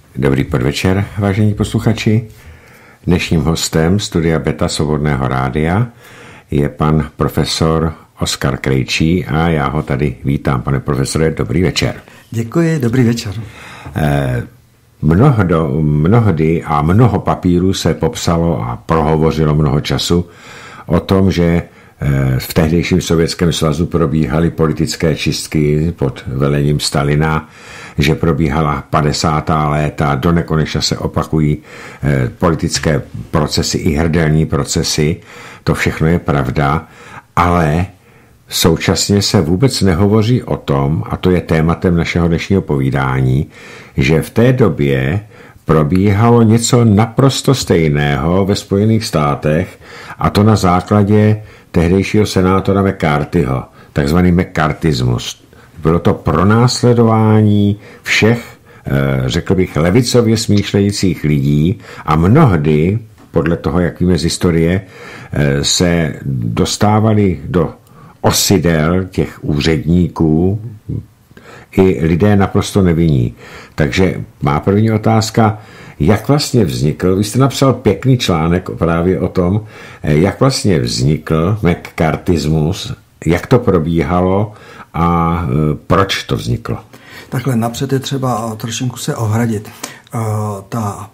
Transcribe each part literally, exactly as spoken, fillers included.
Dobrý podvečer, vážení posluchači. Dnešním hostem studia Beta Svobodného rádia je pan profesor Oskar Krejčí a já ho tady vítám. Pane profesore, dobrý večer. Děkuji, dobrý večer. Eh, mnohdo, mnohdy a mnoho papírů se popsalo a prohovořilo mnoho času o tom, že v tehdejším Sovětském svazu probíhaly politické čistky pod velením Stalina, že probíhala padesátá léta, do nekonečna se opakují politické procesy i hrdelní procesy. To všechno je pravda, ale současně se vůbec nehovoří o tom, a to je tématem našeho dnešního povídání, že v té době probíhalo něco naprosto stejného ve Spojených státech, a to na základě tehdejšího senátora McCarthyho, takzvaný McCarthyismus. Bylo to pronásledování všech, řekl bych, levicově smýšlejících lidí a mnohdy, podle toho, jak víme z historie, se dostávali do osidel těch úředníků i lidé naprosto nevinní. Takže má první otázka, jak vlastně vznikl, vy jste napsal pěkný článek právě o tom, jak vlastně vznikl McCarthyismus, jak to probíhalo a proč to vzniklo. Takhle napřed je třeba trošinku se ohradit. Ta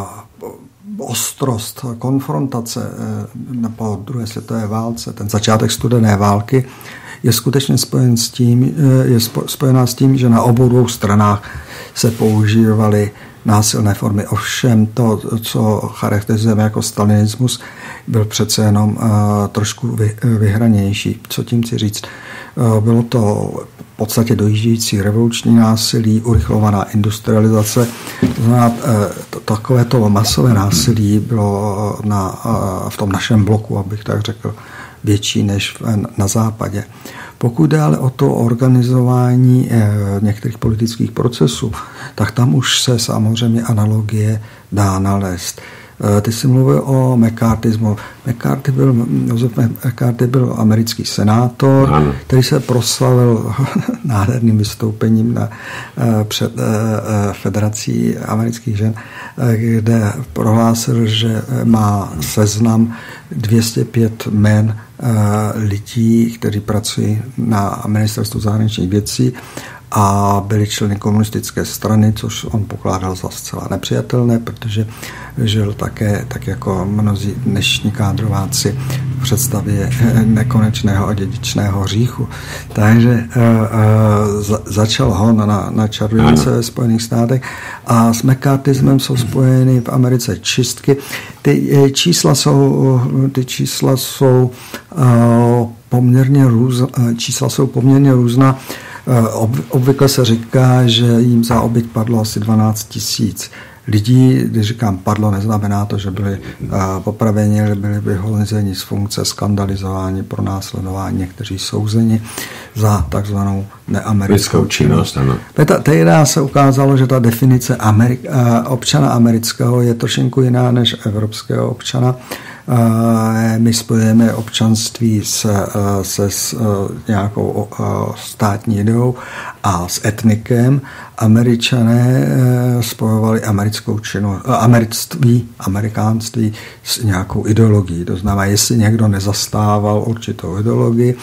ostrost konfrontace po druhé světové válce, ten začátek studené války, je skutečně spojen s tím, je spojená s tím, že na obou dvou stranách se používaly násilné formy. Ovšem to, co charakterizujeme jako stalinismus, byl přece jenom uh, trošku vy, vyhranější. Co tím chci říct? Uh, bylo to v podstatě dojíždějící revoluční násilí, urychlovaná industrializace. To znamená, uh, to, takovéto masové násilí bylo na, uh, v tom našem bloku, abych tak řekl, větší než na západě. Pokud jde ale o to organizování některých politických procesů, tak tam už se samozřejmě analogie dá nalézt. Ty jsi mluvil o McCarthyismu. McCarthy byl, Joseph McCarthy byl americký senátor, ano, který se proslavil nádherným vystoupením na, před Federací amerických žen, kde prohlásil, že má seznam dvě stě pět jmen lidí, kteří pracují na ministerstvu zahraničních věcí a byli členy komunistické strany, což on pokládal za zcela nepřijatelné, protože žil také, tak jako mnozí dnešní kádrováci, v představě nekonečného a dědičného hříchu. Takže uh, uh, začal hon na, na čarodějnice ve Spojených státech a s McCarthyismem jsou spojeny v Americe čistky. Ty čísla jsou, ty čísla jsou uh, poměrně růz, čísla jsou poměrně různá. Obvykle se říká, že jim za oběť padlo asi dvanáct tisíc lidí. Když říkám padlo, neznamená to, že byli popraveni, že byli vyhozeni z funkce, skandalizováni, pronásledování, někteří souzeni za takzvanou neamerickou činnost. Tehdy se ukázalo, že ta definice Amerik- občana amerického je trošinku jiná než evropského občana. My spojujeme občanství se, se s nějakou státní ideou a s etnikem. Američané spojovali americkou činnost, americtví, amerikánství s nějakou ideologií. To znamená, jestli někdo nezastával určitou ideologii,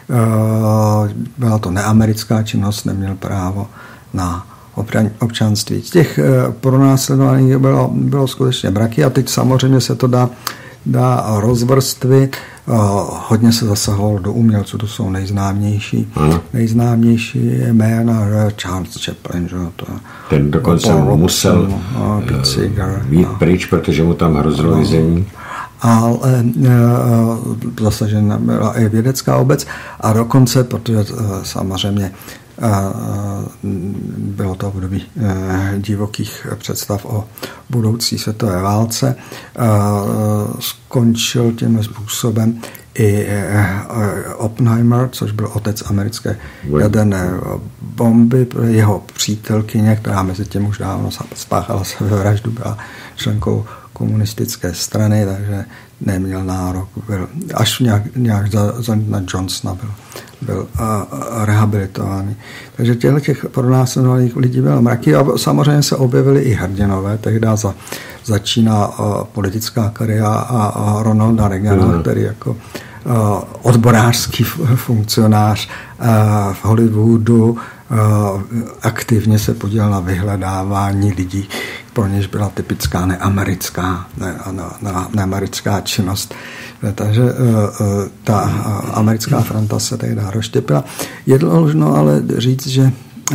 byla to neamerická činnost, neměl právo na občanství. Z těch pronásledovaných bylo, bylo skutečně mraky a teď samozřejmě se to dá dá rozvrstvit. Hodně se zasahovalo do umělců, to jsou nejznámější. Ano. Nejznámější jména Charles Chaplin. Že? To, ten dokonce Paul musel Robson, být pryč, protože mu tam hrozilo vězení. Ale zasažena byla i vědecká obec a dokonce, protože samozřejmě bylo to období divokých představ o budoucí světové válce. Skončil tím způsobem i Oppenheimer, což byl otec americké jaderné bomby, jeho přítelkyně, která mezi tím už dávno spáchala sebevraždu, byla členkou komunistické strany, takže neměl nárok. Byl, až nějak, nějak za, za na Johnsona byl, byl a, a rehabilitovaný. Takže těchto těch pronásledovaných lidí bylo mraky a samozřejmě se objevili i hrdinové. Tehdy za, začíná a, politická kariéra a, a Ronalda Reagana, mm. který jako a, odborářský funkcionář a, v Hollywoodu a, aktivně se podílel na vyhledávání lidí, pro něž byla typická neamerická, ne, ne, neamerická činnost. Takže ta americká fronta se tehdy rozštěpila. Je dloužno ale říct, že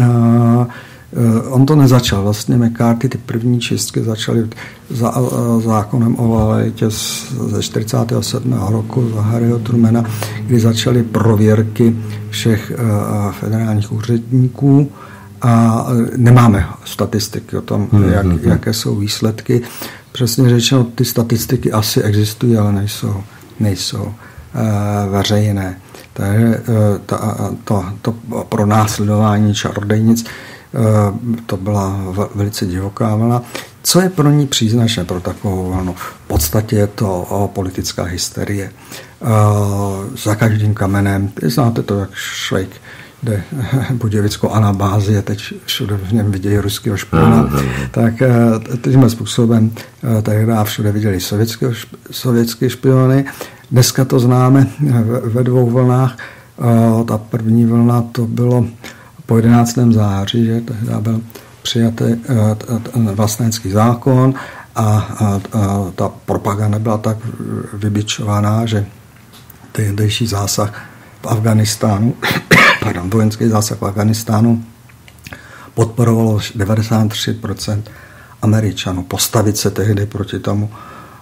on to nezačal. Vlastně McCarthy ty první čistky začaly za, zákonem o lojalitě ze čtyřicátého sedmého roku za Harryho Trumana, kdy začaly prověrky všech federálních úředníků a nemáme statistiky o tom, jak, jaké jsou výsledky. Přesně řečeno, ty statistiky asi existují, ale nejsou, nejsou uh, veřejné. Takže uh, ta, to, to pronásledování čarodejnic, uh, to byla velice divoká vlna. Co je pro ní příznačné, pro takovou vlnu? V podstatě je to uh, politická hysterie. Uh, za každým kamenem, znáte to, jak Švejk jde budějovickou anabázi a teď všude v něm vidějí ruského špiona, mm. tak tímhle způsobem tehdy všude viděli sovětské, sovětské špiony. Dneska to známe ve dvou vlnách. Ta první vlna to bylo po jedenáctého září, že tehdy byl přijatý vlastenecký zákon a ta propaganda byla tak vybičovaná, že tehdejší zásah v Afganistánu, pardon, vojenský zásah v Afganistánu podporovalo devadesát tři procent Američanů. Postavit se tehdy proti tomu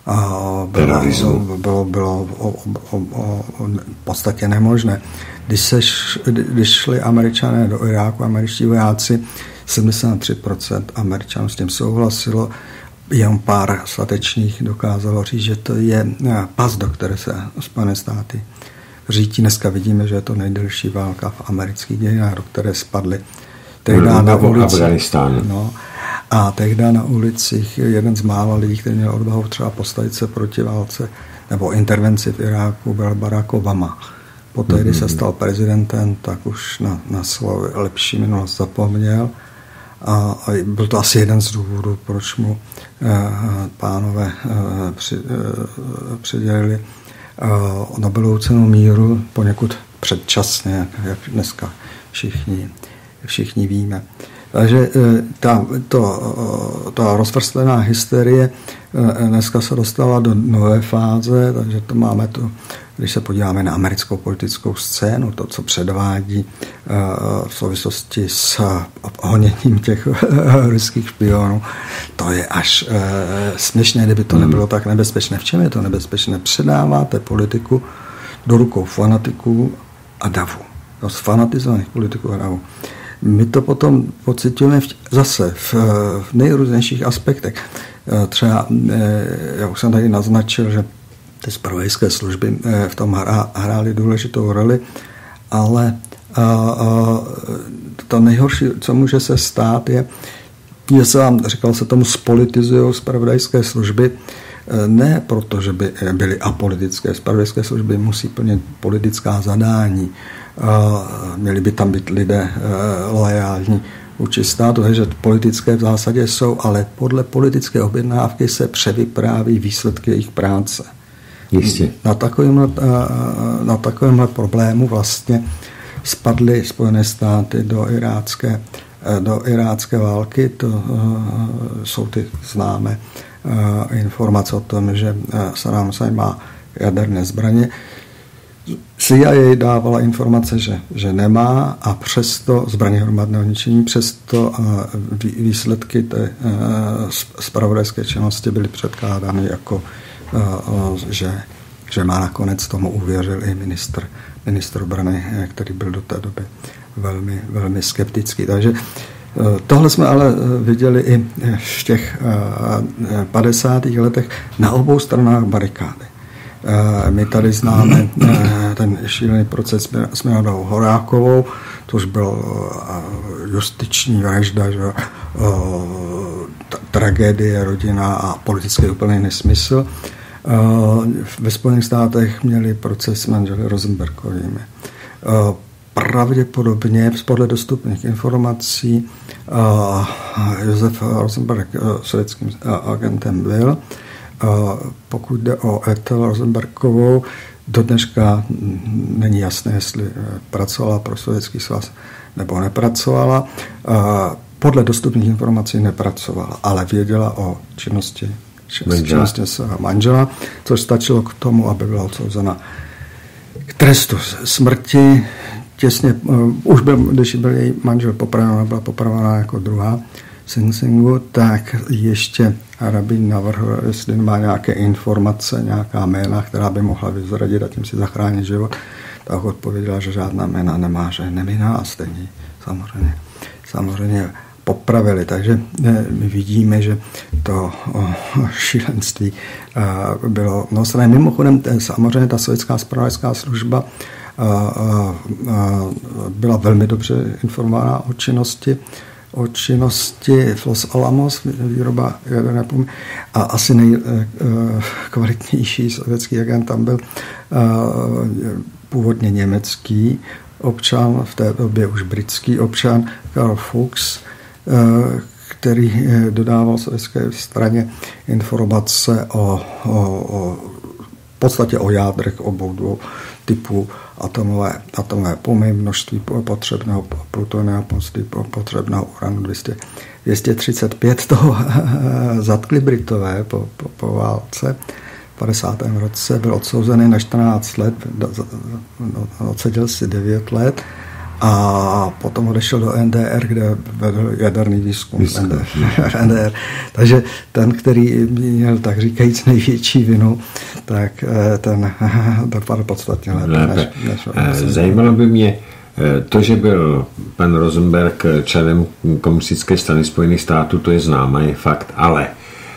bylo, bylo, bylo o, o, o, o, v podstatě nemožné. Když, se, když šli Američané do Iráku, američtí vojáci, sedmdesát tři procent Američanů s tím souhlasilo, jen pár statečných dokázalo říct, že to je pas, do které se Spojené státy řítí. Dneska vidíme, že je to nejdelší válka v amerických dějinách, do které spadly. Tehdy na ulici, no, a tehdy na ulicích jeden z mála lidí, který měl odvahu třeba postavit se proti válce nebo intervenci v Iráku, byl Barack Obama. Poté, mm-hmm. když se stal prezidentem, tak už na, na svou lepší minulost zapomněl. A, a byl to asi jeden z důvodů, proč mu eh, pánové eh, při, eh, přidělili uh, Nobelovu cenu míru poněkud předčasně, jak, jak dneska všichni, všichni víme. Takže ta, to, ta rozvrstvená hysterie dneska se dostala do nové fáze, takže to máme to, když se podíváme na americkou politickou scénu, to, co předvádí v souvislosti s honěním těch ruských špionů, to je až směšné, kdyby to nebylo tak nebezpečné. V čem je to nebezpečné? Předáváte politiku do rukou fanatiků a davu. Z fanatizovaných politiků a davu. My to potom pocitujeme zase v, v nejrůznějších aspektech. Třeba, já už jsem tady naznačil, že ty zpravodajské služby v tom hrá, hrály důležitou roli, ale a, a, to nejhorší, co může se stát, je, že se vám, říkal se tomu, spolitizují zpravodajské služby, ne proto, že by byly apolitické. Zpravodajské služby musí plnit politická zadání. Měli by tam být lidé loajální vůči státu, takže politické v zásadě jsou, ale podle politické objednávky se převypráví výsledky jejich práce. Jistě. Na takovémhle, na takovémhle problému vlastně spadly Spojené státy do irácké, do irácké války. To jsou ty známé informace o tom, že Saddam Hussein má jaderné zbraně. C I A dávala informace, že, že nemá, a přesto zbraně hromadného ničení, přesto výsledky té zpravodajské činnosti byly předkládány jako, že, že má nakonec tomu uvěřil i ministr, ministr obrany, který byl do té doby velmi, velmi skeptický. Takže tohle jsme ale viděli i v těch padesátých letech na obou stranách barikády. My tady známe ten šílený proces s Milodou Horákovou, což byl justiční vražda, že tragédie, rodina a politický úplný nesmysl. Ve Spojených státech měli proces s manželi Rosenbergovými. Pravděpodobně, podle dostupných informací, Josef Rosenberg sovětským agentem byl. Pokud jde o Ethel Rosenbergovou, do dneška není jasné, jestli pracovala pro Sovětský svaz nebo nepracovala. Podle dostupných informací nepracovala, ale věděla o činnosti, činnosti svého manžela, což stačilo k tomu, aby byla odsouzena k trestu smrti. Těsně, už byl, když byl její manžel popraven, byla popravená jako druhá v Sing Singu, tak ještě rabín navrhl, jestli má nějaké informace, nějaká jména, která by mohla vyzradit a tím si zachránit život, tak odpověděla, že žádná jména nemá, že nevinná a stejně samozřejmě, samozřejmě popravili. Takže my vidíme, že to šílenství bylo mnohostrané. Mimochodem, samozřejmě ta sovětská zpravodajská služba byla velmi dobře informovaná o činnosti, o činnosti v Los Alamos, výroba jaderné bomby. A asi nejkvalitnější sovětský agent tam byl původně německý občan, v té době už britský občan, Karl Fuchs, který dodával sovětské straně informace o, o, o v podstatě o jádrech obou dvou typů atomové, atomové bomby, množství potřebného plutonia, množství potřebného uranu dvě stě třicet pět. Toho zatkli Britové po, po, po válce v padesátém roce, byl odsouzený na čtrnáct let, odseděl si devět let a potom odešel do N D R, kde vedl jaderný výzkum. výzkum. N D R. Takže ten, který měl, tak říkajíc, největší vinu, tak ten dopadl podstatně lépe. Než, než Zajímalo by mě to, že byl pan Rosenberg členem komunistické strany Spojených států, to je známý fakt, ale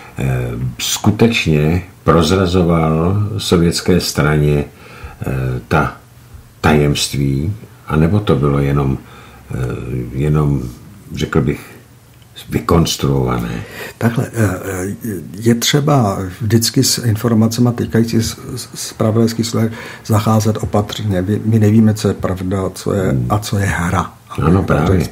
skutečně prozrazoval sovětské straně ta tajemství, anebo to bylo jenom, jenom, řekl bych, vykonstruované? Takhle, je třeba vždycky s informacemi týkající zpravodajských služeb zacházet opatrně. My nevíme, co je pravda co je, a co je hra. Ano, právě.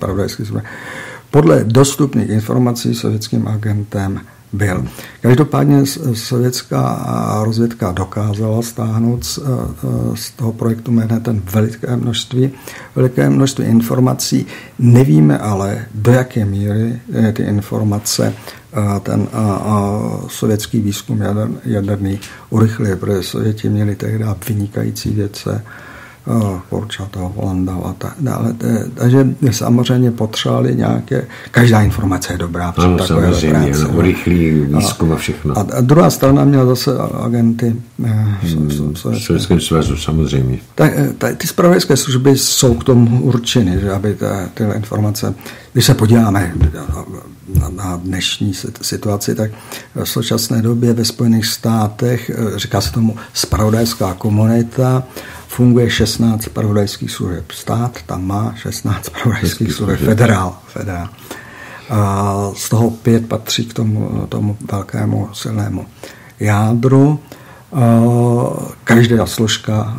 Podle dostupných informací sovětským agentem byl. Každopádně sovětská rozvědka dokázala stáhnout z, z toho projektu Manhattan veliké množství, veliké množství informací. Nevíme ale, do jaké míry ty informace ten a, a sovětský výzkum jader, jaderný urychlil, protože Sověti měli tehdy vynikající vědce, Korčatov, Landau a tak dále. Takže samozřejmě potřebovali nějaké, každá informace je dobrá. Ano, samozřejmě, urychlí výzkum a všechno. A, a druhá strana měla zase agenty hmm, v Sovětském svazu, samozřejmě. Tak, tak, ty zpravodajské služby jsou k tomu určeny, že aby ta, tyhle informace, když se podíváme na, na dnešní situaci, tak v současné době ve Spojených státech, říká se tomu zpravodajská komunita, funguje šestnáct zpravodajských služeb. Stát tam má šestnáct zpravodajských služeb. Federál. Federál. A z toho pět patří k tomu, tomu velkému silnému jádru. A každá složka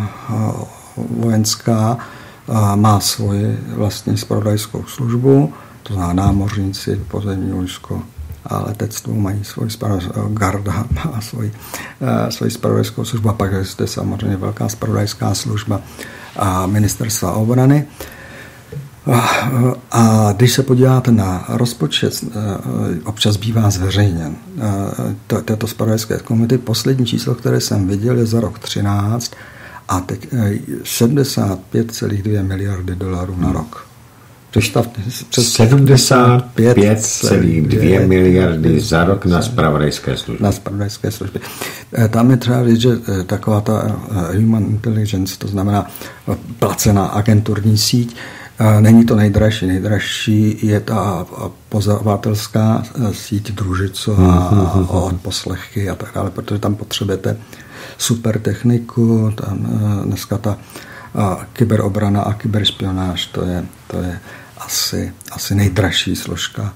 vojenská má svoji vlastní zpravodajskou službu, to znamená námořníci, pozemní vojsko a letectvo mají svoji garda, má svoji, svoji zpravodajskou službu a pak je zde samozřejmě velká zpravodajská služba a ministerstva obrany. A, a když se podíváte na rozpočet, občas bývá zveřejněn této zpravodajské komunity. Poslední číslo, které jsem viděl, je za rok třináct a teď sedmdesát pět celá dvě miliardy dolarů na rok. sedmdesát pět celá dvě miliardy za rok na zpravodajské služby. Na zpravodajské služby. Tam je třeba říct, že taková ta human intelligence, to znamená placená agenturní síť, není to nejdražší. Nejdražší je ta pozorovatelská síť Družicová a odposlechy a tak dále, protože tam potřebujete super techniku, tam dneska ta a kyberobrana a kyberšpionáž, to je, to je asi, asi nejdražší složka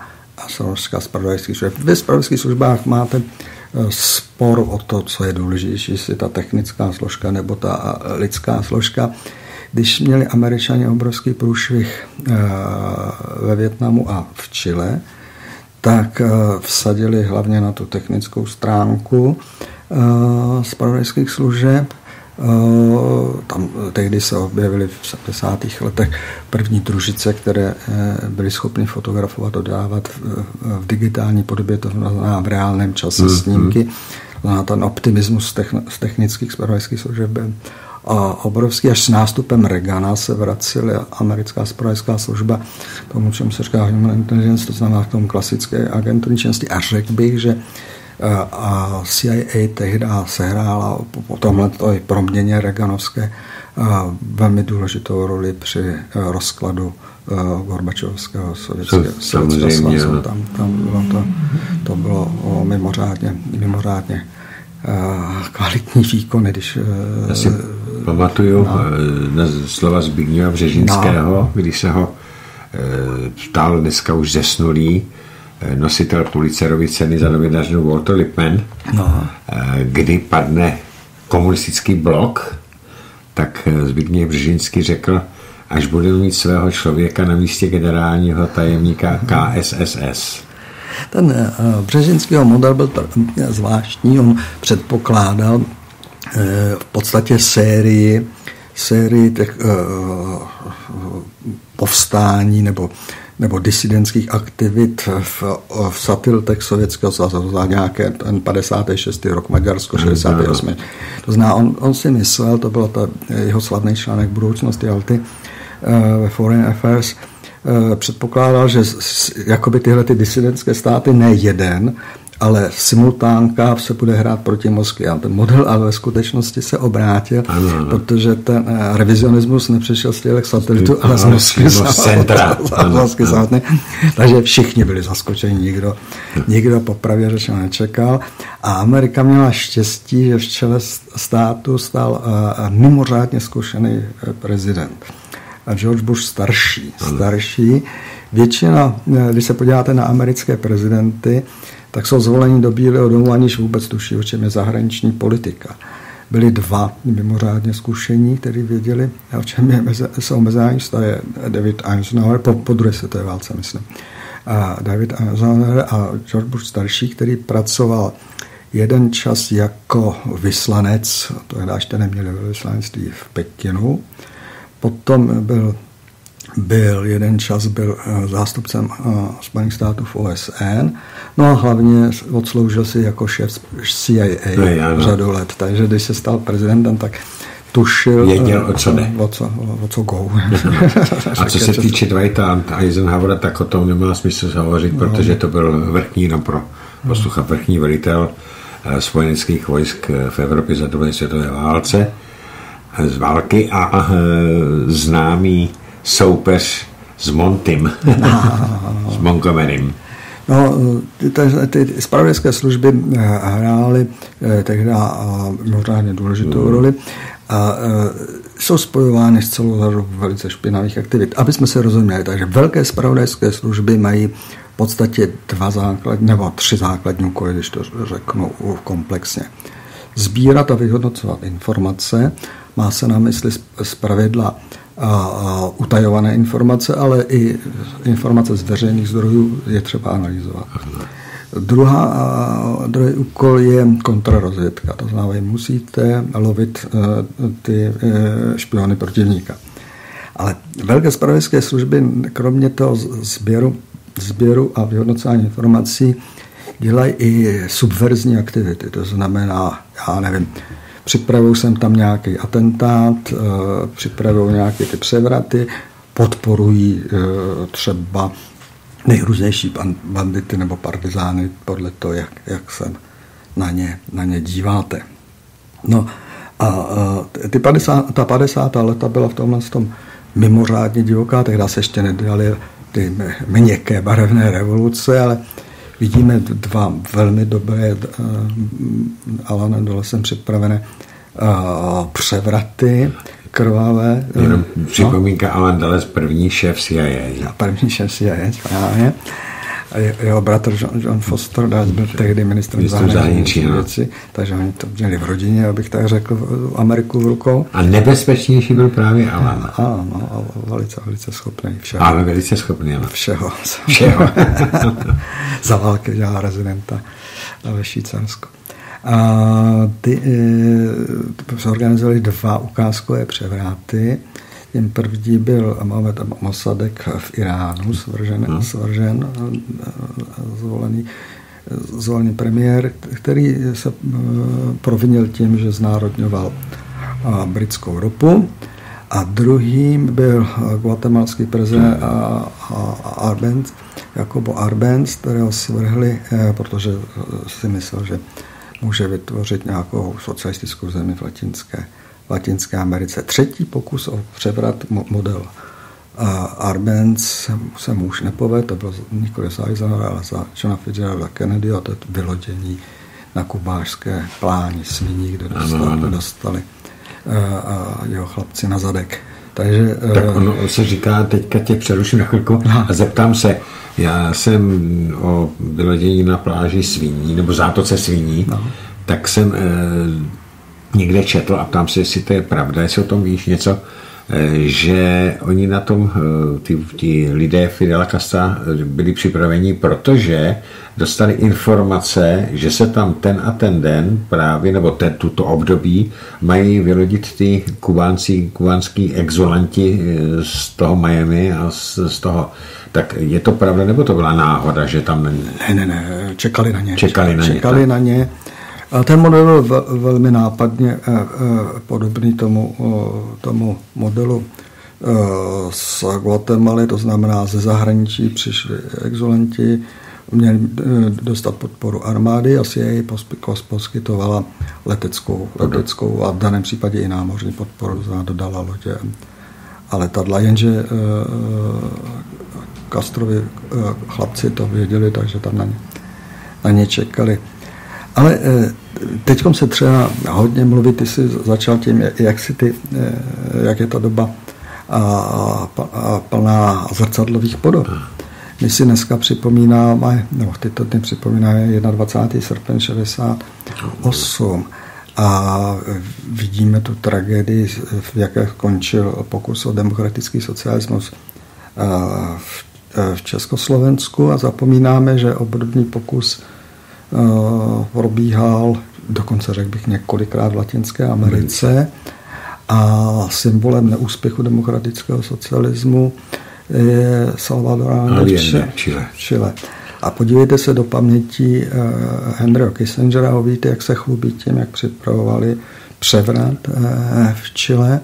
a složka zpravodajských služeb. Vy v zpravodajských službách máte spor o to, co je důležitější, jestli ta technická složka nebo ta lidská složka. Když měli Američani obrovský průšvih ve Vietnamu a v Chile, tak vsadili hlavně na tu technickou stránku zpravodajských služeb. Tam tehdy se objevily v sedmdesátých letech první družice, které byly schopny fotografovat a dodávat v digitální podobě, to znamená v reálném čase mm-hmm. snímky. Znamená ten optimismus z technických zpravodajských služeb byl obrovský. Až s nástupem Reagana se vracila americká zpravodajská služba tomu, čemu se říká human intelligence, to znamená k tomu klasické agenturní činnosti. A řekl bych, že a C I A tehdy sehrála po tomhle proměně reaganovské velmi důležitou roli při rozkladu Gorbačovského sovětského svazu. Tam, tam bylo to, to bylo mimořádně, mimořádně kvalitní výkon, když... Já si pamatuju no. na slova Zbigněva Břežinského, no. když se ho ptal dneska už zesnulý nositel Pulitzerovy ceny za novinářinu Walter Lippmann, no. kdy padne komunistický blok, tak Zbigněv Břežinský řekl, až budeme mít svého člověka na místě generálního tajemníka K S S S. Ten Břežinskýho model byl zvláštní, on předpokládal v podstatě sérii, sérii těch povstání nebo nebo disidentských aktivit v, v satelitech Sovětského svazu za nějaké ten padesátý šestý rok, Maďarsko šedesátý osmý To znamená, on, on si myslel, to byl to jeho slavný článek Budoucnost Jalty ve Foreign Affairs, předpokládal, že jakoby tyhle ty disidentské státy ne jeden, ale simultánka se bude hrát proti Moskvě. A ten model ale ve skutečnosti se obrátil, ano, ano. protože ten revizionismus nepřešel z těch satelitů, ale z Moskvy samotné. Takže všichni byli zaskočeni, nikdo, nikdo popravdě řečeno nečekal. A Amerika měla štěstí, že v čele státu stál mimořádně zkušený prezident. A George Bush starší. starší. Většina, když se podíváte na americké prezidenty, tak jsou zvoleni do Bílého domu, aniž vůbec tuší, o čem je zahraniční politika. Byli dva mimořádně zkušení, kteří věděli, o čem je, jsou mezinárodní vztahy. David Eisenhower, po, po druhé světové válce, myslím. A David Eisenhower a George Bush starší, který pracoval jeden čas jako vyslanec, to je ještě neměli vyslanectví v Pekinu, potom byl Byl jeden čas byl zástupcem Spojených států v O S N, no a hlavně odsloužil si jako šéf C I A no, řadu let. Takže když se stal prezidentem, tak tušil, věděl, o co jde. O co, o co go. A co se týče Dwighta Eisenhowera, tak o tom nemá smysl hovořit, no. protože to byl vrchní, no pro poslucha, vrchní velitel spojeneckých vojsk v Evropě za druhé světové válce, z války a, a známý soupeř s Montym, s Montgomerym. No, ty, ty zpravodajské služby hrály tehdy mimořádně důležitou hmm. roli a jsou spojovány s celou řadou velice špinavých aktivit. Aby jsme se rozuměli, takže velké zpravodajské služby mají v podstatě dva základní, nebo tři základní úkoly, když to řeknu komplexně. Sbírat a vyhodnocovat informace, má se na mysli zpravidla a utajované informace, ale i informace z veřejných zdrojů je třeba analyzovat. Druhá, druhý úkol je kontrarozvědka. To znamená, musíte lovit ty špiony protivníka. Ale velké zpravodajské služby, kromě toho sběru, sběru a vyhodnocování informací, dělají i subverzní aktivity. To znamená, já nevím, připravují jsem tam nějaký atentát, připravují nějaké ty převraty, podporují třeba nejrůznější bandity nebo partizány podle toho, jak, jak se na ně, na ně díváte. No a ty padesátá ta padesátá leta byla v tomhle tom mimořádně divoká, tehdy se ještě nedělaly ty měkké barevné revoluce, ale vidíme dva velmi dobré, Alanem dole jsem připravené, převraty krvavé. Jenom připomínka, no? Alan Dulles, první šéf C I A. První šéf C I A, správně. A jeho bratr John, John Foster Dulles byl tehdy ministrem zahraničí věci, takže oni to měli v rodině, abych tak řekl, Ameriku v rukou. A nebezpečnější byl právě Alan. Ano, no, velice, velice schopný všeho. Ale velice schopný, ale. Všeho. Všeho. Za války dělal rezidenta ve Švýcarsku. A ty e, zorganizovali dva ukázkové převráty. Tím první byl Mohamed Mossadegh v Iránu, svržen, hmm. svržen zvolený, zvolený premiér, který se provinil tím, že znárodňoval britskou ropu. A druhým byl guatemalský prezident Arbenz, Jacobo Arbenz, kterého svrhli, protože si myslel, že může vytvořit nějakou socialistickou zemi v latinské, latinské Americe. Třetí pokus o převrat model Arbenz se mu už nepovedl, to bylo nikoli za Eisenhowera, ale za Johna Fitzgeralda Kennedy, a to je vylodění na kubářské pláni Sviní, kde dostali, kde dostali a jeho chlapci na zadek. Takže, tak ono se říká, teďka tě přeruším na chvilku a zeptám se, já jsem o vylodění na pláži Sviní, nebo zátoce Sviní, no. tak jsem e, někde četl a ptám se, jestli to je pravda, jestli o tom víš něco, e, že oni na tom, e, ty, ty lidé Fidela Castra byli připraveni, protože dostali informace, že se tam ten a ten den právě, nebo ten, tuto období mají vylodit ty kubánci, kubánský exulanti z toho Miami a z, z toho. Tak je to pravda, nebo to byla náhoda, že tam... Ne, ne, ne, čekali na ně. Čekali na ně. Čekali na ně. A ten model byl velmi nápadně podobný tomu, tomu modelu z Guatemaly, to znamená ze zahraničí přišli exulanti, měli dostat podporu armády a C I A poskytovala leteckou, leteckou a v daném případě i námořní podporu, to znamená dodala lodě a letadla, jenže Castrovi chlapci to věděli, takže tam na ně, na ně čekali. Ale teďkom se třeba hodně mluví, ty jsi začal tím, jak, si ty, jak je ta doba a, a plná zrcadlových podob. My si dneska připomínáme, nebo tyto dny připomínáme dvacátého prvního srpna šedesát osm a vidíme tu tragédii, v jaké skončil pokus o demokratický socialismus v, v Československu a zapomínáme, že obdobný pokus probíhal, dokonce řekl bych několikrát v Latinské Americe a symbolem neúspěchu demokratického socialismu je Salvador Allende v Chile. Chile. A podívejte se do paměti Henryho Kissingera, víte, jak se chlubí tím, jak připravovali převrat v Chile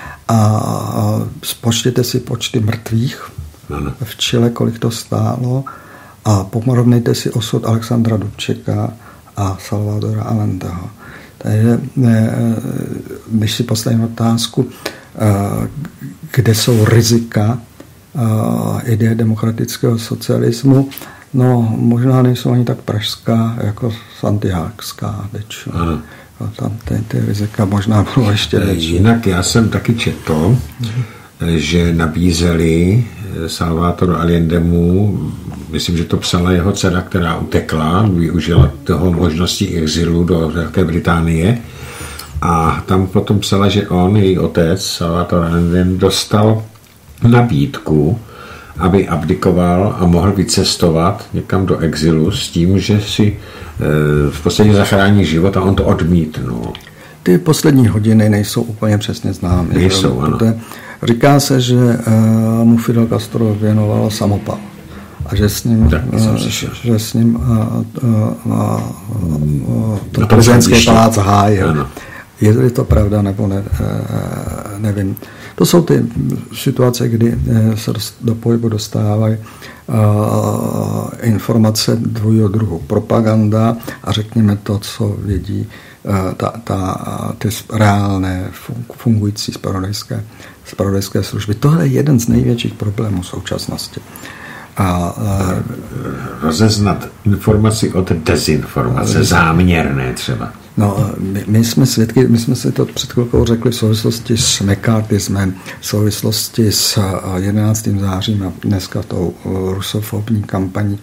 a spočtěte si počty mrtvých v Chile, kolik to stálo a porovnejte si osud Alexandra Dubčeka a Salvadora Allendeho. Takže když si postavím otázku, kde jsou rizika ideje demokratického socialismu, no možná nejsou ani tak pražská jako santiagská, deč. Tam ty, ty rizika možná bylo ještě větší. Jinak já jsem taky četl, že nabízeli Salvatoru Allendemu, myslím, že to psala jeho dcera, která utekla, využila toho možnosti exilu do Velké Británie a tam potom psala, že on, její otec, Salvador Allende, dostal nabídku, aby abdikoval a mohl vycestovat někam do exilu s tím, že si e, v podstatě zachrání život a on to odmítnul. Ty poslední hodiny nejsou úplně přesně známy. Nejsou, ano. Říká se, že uh, mu Fidel Castro věnoval samopal a že s ním, uh, že s ním uh, uh, uh, to prezidentský palác hájil. Je to pravda, nebo ne, uh, nevím. To jsou ty situace, kdy se do pohybu dostávají uh, informace dvojího druhu. Propaganda a řekněme to, co vědí uh, ta, ta, ty reálné fungující zpravodajské, zpravodajské služby. Tohle je jeden z největších problémů současnosti. A, uh, rozeznat informaci od dezinformace, záměrné třeba. No, my, my jsme svědky, my jsme si to před chvilkou řekli v souvislosti s mekartismem, v souvislosti s jedenáctým zářím a dneska tou rusofobní kampaní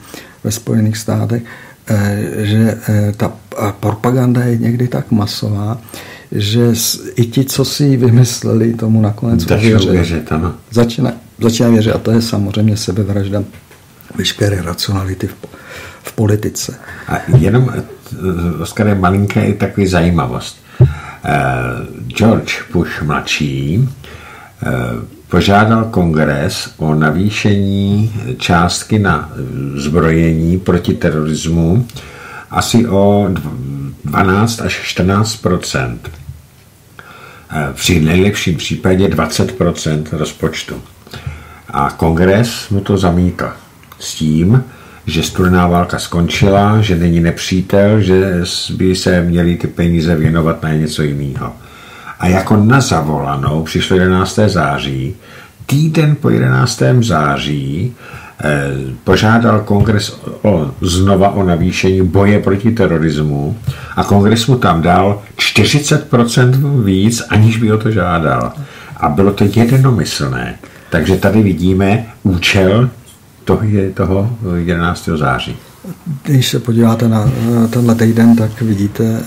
ve Spojených státech, že ta propaganda je někdy tak masová, že i ti, co si ji vymysleli, tomu nakonec věřit. Začíná, začíná věřit a to je samozřejmě sebevražda veškeré racionality v, v politice. A jenom, Oskare, malinká je takový zajímavost. George Bush mladší požádal kongres o navýšení částky na zbrojení proti terorismu asi o dvanáct až čtrnáct procent. Při nejlepším případě dvacet procent rozpočtu. A kongres mu to zamítl s tím, že studená válka skončila, že není nepřítel, že by se měly ty peníze věnovat na něco jiného. A jako na zavolanou přišlo jedenáctého září, týden po jedenáctého září eh, požádal kongres o, znova o navýšení boje proti terorismu a kongres mu tam dal čtyřicet procent víc, aniž by o to žádal. A bylo to jednomyslné. Takže tady vidíme účel toho, toho jedenáctého září. Když se podíváte na tenhle týden, tak vidíte,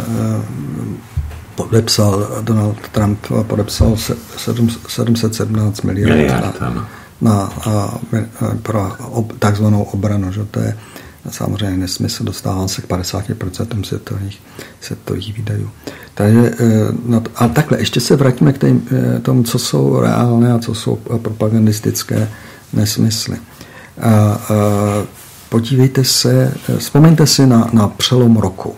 podepsal Donald Trump podepsal sedm set sedmnáct miliard Miliard, na, na, pro takzvanou obranu. Že? To je samozřejmě nesmysl, dostávám se k padesát procent světových, světových výdajů. Takže, no, ale takhle, ještě se vrátíme k tým, tomu, co jsou reálné a co jsou propagandistické nesmysly. A, a, podívejte se, vzpomeňte si na, na přelom roku.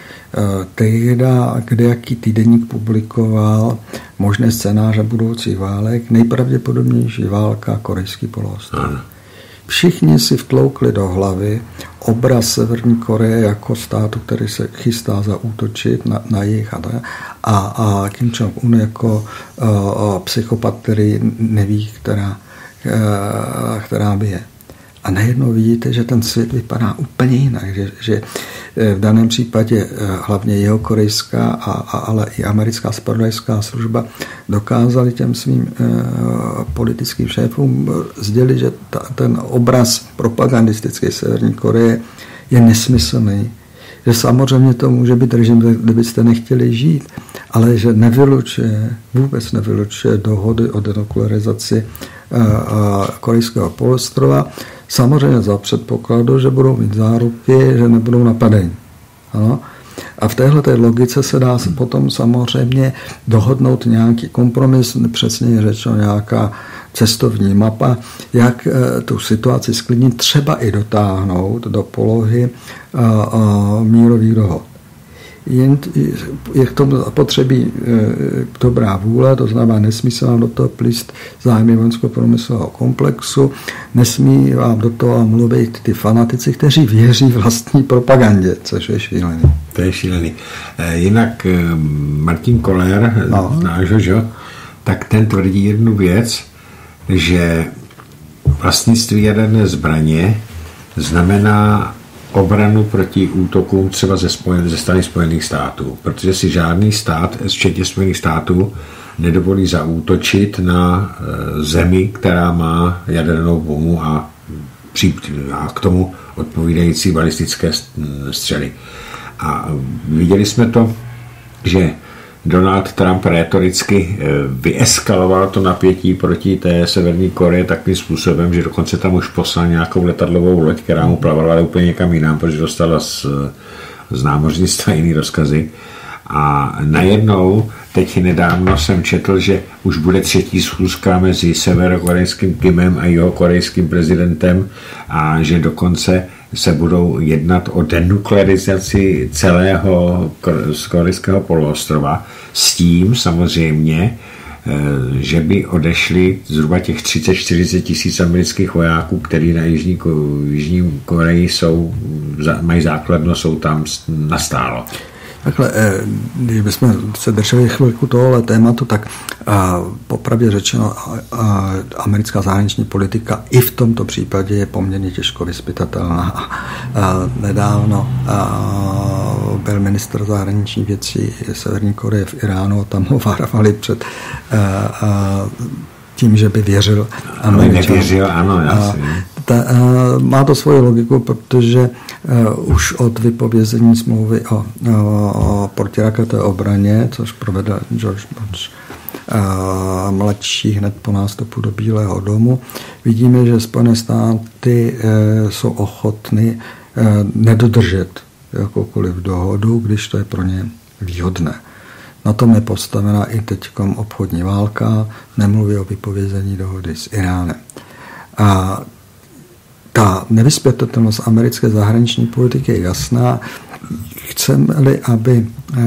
Tehda, kde jaký týdeník publikoval možné scénáře budoucích válek, nejpravděpodobnější válka Korejský poloostrov. Všichni si vtloukli do hlavy obraz Severní Koreje jako státu, který se chystá zaútočit na, na jih a, a, a Kim Jong-un jako a, a psychopat, který neví, která, a, která by je. A najednou vidíte, že ten svět vypadá úplně jinak, že, že v daném případě hlavně jeho korejská, a, a, ale i americká zpravodajská služba dokázali těm svým e, politickým šéfům sdělit, že ta, ten obraz propagandistické Severní Koreje je nesmyslný. Že samozřejmě to může být režim, kde byste nechtěli žít, ale že nevylučuje, vůbec nevylučuje dohody o denuklearizaci e, e, Korejského poloostrova, samozřejmě za předpokladu, že budou mít záruky, že nebudou napadení. Ano? A v téhleté logice se dá potom samozřejmě dohodnout nějaký kompromis, přesně řečeno nějaká cestovní mapa, jak tu situaci sklidnit, třeba i dotáhnout do polohy mírových dohod. Jen je k tomu potřebí dobrá vůle, to znamená, nesmí se vám do toho plíst zájmy vojensko-průmyslového komplexu, nesmí vám do toho mluvit ty fanatici, kteří věří vlastní propagandě, což je šílený. To je šílený. Jinak Martin Koller, no. Znáš ho, že? Tak ten tvrdí jednu věc, že vlastnictví jaderné zbraně znamená obranu proti útokům třeba ze, spojen, ze strany Spojených států, protože si žádný stát, včetně Spojených států, nedovolí zaútočit na e, zemi, která má jadernou bombu a, a k tomu odpovídající balistické střely. A viděli jsme to, že Donald Trump rétoricky vyeskaloval to napětí proti té Severní Koreji takovým způsobem, že dokonce tam už poslal nějakou letadlovou loď, která mu plavala úplně někam jinam, protože dostala z, z námořnictva jiný rozkazy. A najednou, teď nedávno jsem četl, že už bude třetí schůzka mezi severokorejským Kimem a jihokorejským prezidentem a že dokonce se budou jednat o denuklearizaci celého korejského poloostrova s tím samozřejmě, že by odešli zhruba těch třicet čtyřicet tisíc amerických vojáků, kteří na Jižní, Jižní Koreji jsou, mají základnu, jsou tam nastálo. Takhle, když bychom se drželi chvilku tohohle tématu, tak popravdě řečeno americká zahraniční politika i v tomto případě je poměrně těžko vyzpytatelná. Nedávno byl ministr zahraničních věcí Severní Koreje v Iránu, tam ho varovali před tím, že by věřil Američanům. Nevěřil, ano, jasně. Ta, má to svoji logiku, protože už od vypovězení smlouvy o, o protiraketové obraně, což provedl George Bush mladší hned po nástupu do Bílého domu, vidíme, že Spojené státy jsou ochotny nedodržet jakoukoliv dohodu, když to je pro ně výhodné. Na tom je postavená i teďkom obchodní válka, nemluví o vypovězení dohody s Iránem. A ta nevyzpytatelnost americké zahraniční politiky je jasná. Chceme-li, aby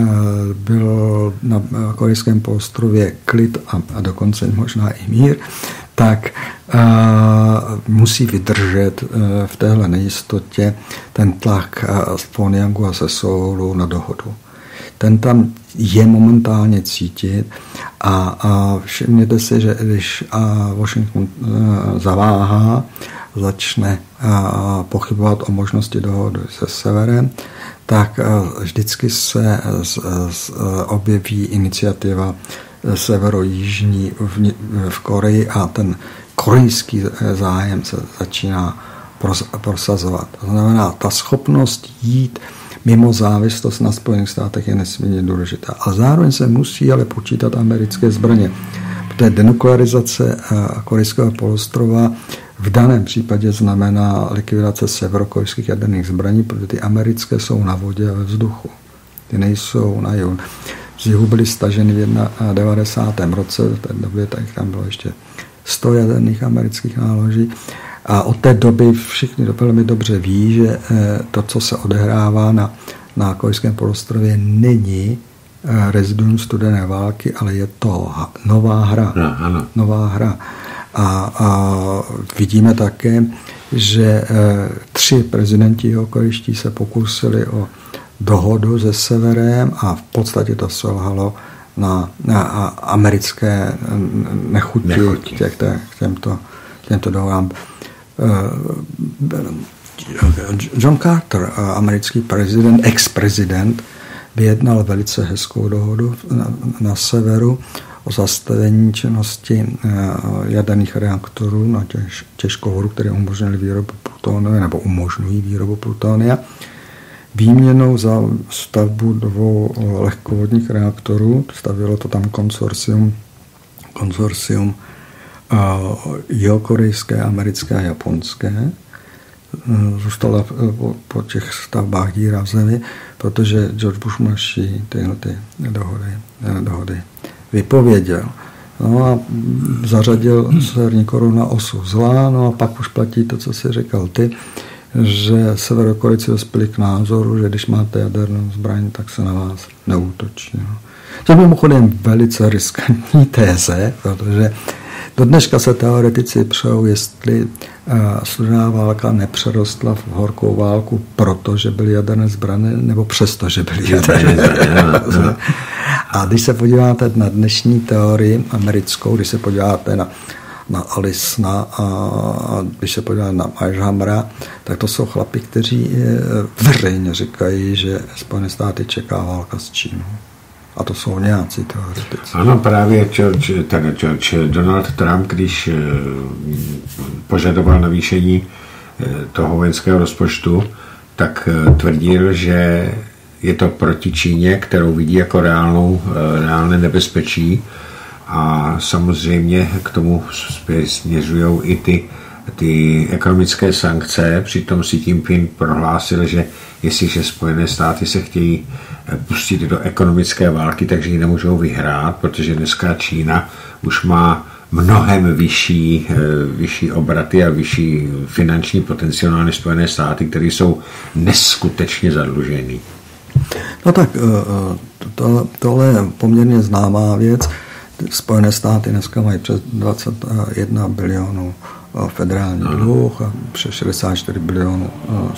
byl na korejském poloostrově klid a, a dokonce možná i mír, tak uh, musí vydržet uh, v téhle nejistotě ten tlak uh, z Pyongyangu a ze Soulu na dohodu. Ten tam je momentálně cítit a, a všimněte si, že když uh, Washington uh, zaváhá, začne uh, pochybovat o možnosti dohody se severem, tak uh, vždycky se z, z, uh, objeví iniciativa severojižní v, v Koreji a ten korejský zájem se začíná prosazovat. To znamená, ta schopnost jít mimo závislost na Spojených státech je nesmírně důležitá. A zároveň se musí ale počítat americké zbraně. Protože denuklearizace korejského poloostrova v daném případě znamená likvidace severokorejských jaderných zbraní, protože ty americké jsou na vodě a ve vzduchu. Ty nejsou na jihu. Z jihu byly staženy v devadesátém roce, v té době tak tam bylo ještě sto jaderných amerických náloží. A od té doby všichni velmi dobře ví, že to, co se odehrává na, na korejském poloostrově, není reziduum studené války, ale je to nová hra. No, ano. Nová hra. A, a vidíme také, že tři prezidenti jihokorejští se pokusili o dohodu se severem a v podstatě to selhalo na, na americké nechuti, nechuti. K, těch, k těmto, těmto dohodám. John Carter, americký prezident, ex-prezident, vyjednal velice hezkou dohodu na, na severu o zastavení činnosti jaderných reaktorů na těž, těžkovodu, které umožnily výrobu plutonia nebo umožňují výrobu plutonia. Výměnou za stavbu dvou lehkovodních reaktorů, stavilo to tam konsorcium, konsorcium uh, jihokorejské, americké a japonské. Zůstala po, po těch stavbách díra v zemi, protože George Bush mladší tyhle ty dohody, dohody vypověděl. No a zařadil Severní Koreu na osu zla, no a pak už platí to, co jsi říkal ty, že Severokorejci dospěli k názoru, že když máte jadernou zbraň, tak se na vás neútočí. No. To je mimochodem velice riskantní téze, protože do dneška se teoretici přejou, jestli studená válka nepřerostla v horkou válku, protože byly jaderné zbraně, nebo přesto, že byly jaderné zbraně. A když se podíváte na dnešní teorii americkou, když se podíváte na na Alisna a když se podíváme na Eichhammera, tak to jsou chlapi, kteří veřejně říkají, že Spojené státy čeká válka s Čínou. A to jsou nějací teoretici. Ano, právě George, teda George, Donald Trump, když požadoval navýšení toho vojenského rozpočtu, tak tvrdil, že je to proti Číně, kterou vidí jako reálnou, reálné nebezpečí. A samozřejmě k tomu směřují i ty, ty ekonomické sankce. Přitom si Jinping prohlásil, že jestliže Spojené státy se chtějí pustit do ekonomické války, takže ji nemůžou vyhrát, protože dneska Čína už má mnohem vyšší, vyšší obraty a vyšší finanční potenciál než Spojené státy, které jsou neskutečně zadlužený. No tak to, tohle je poměrně známá věc. Spojené státy dneska mají přes dvacet jedna bilionů federální dluh a přes šedesát čtyři bilionů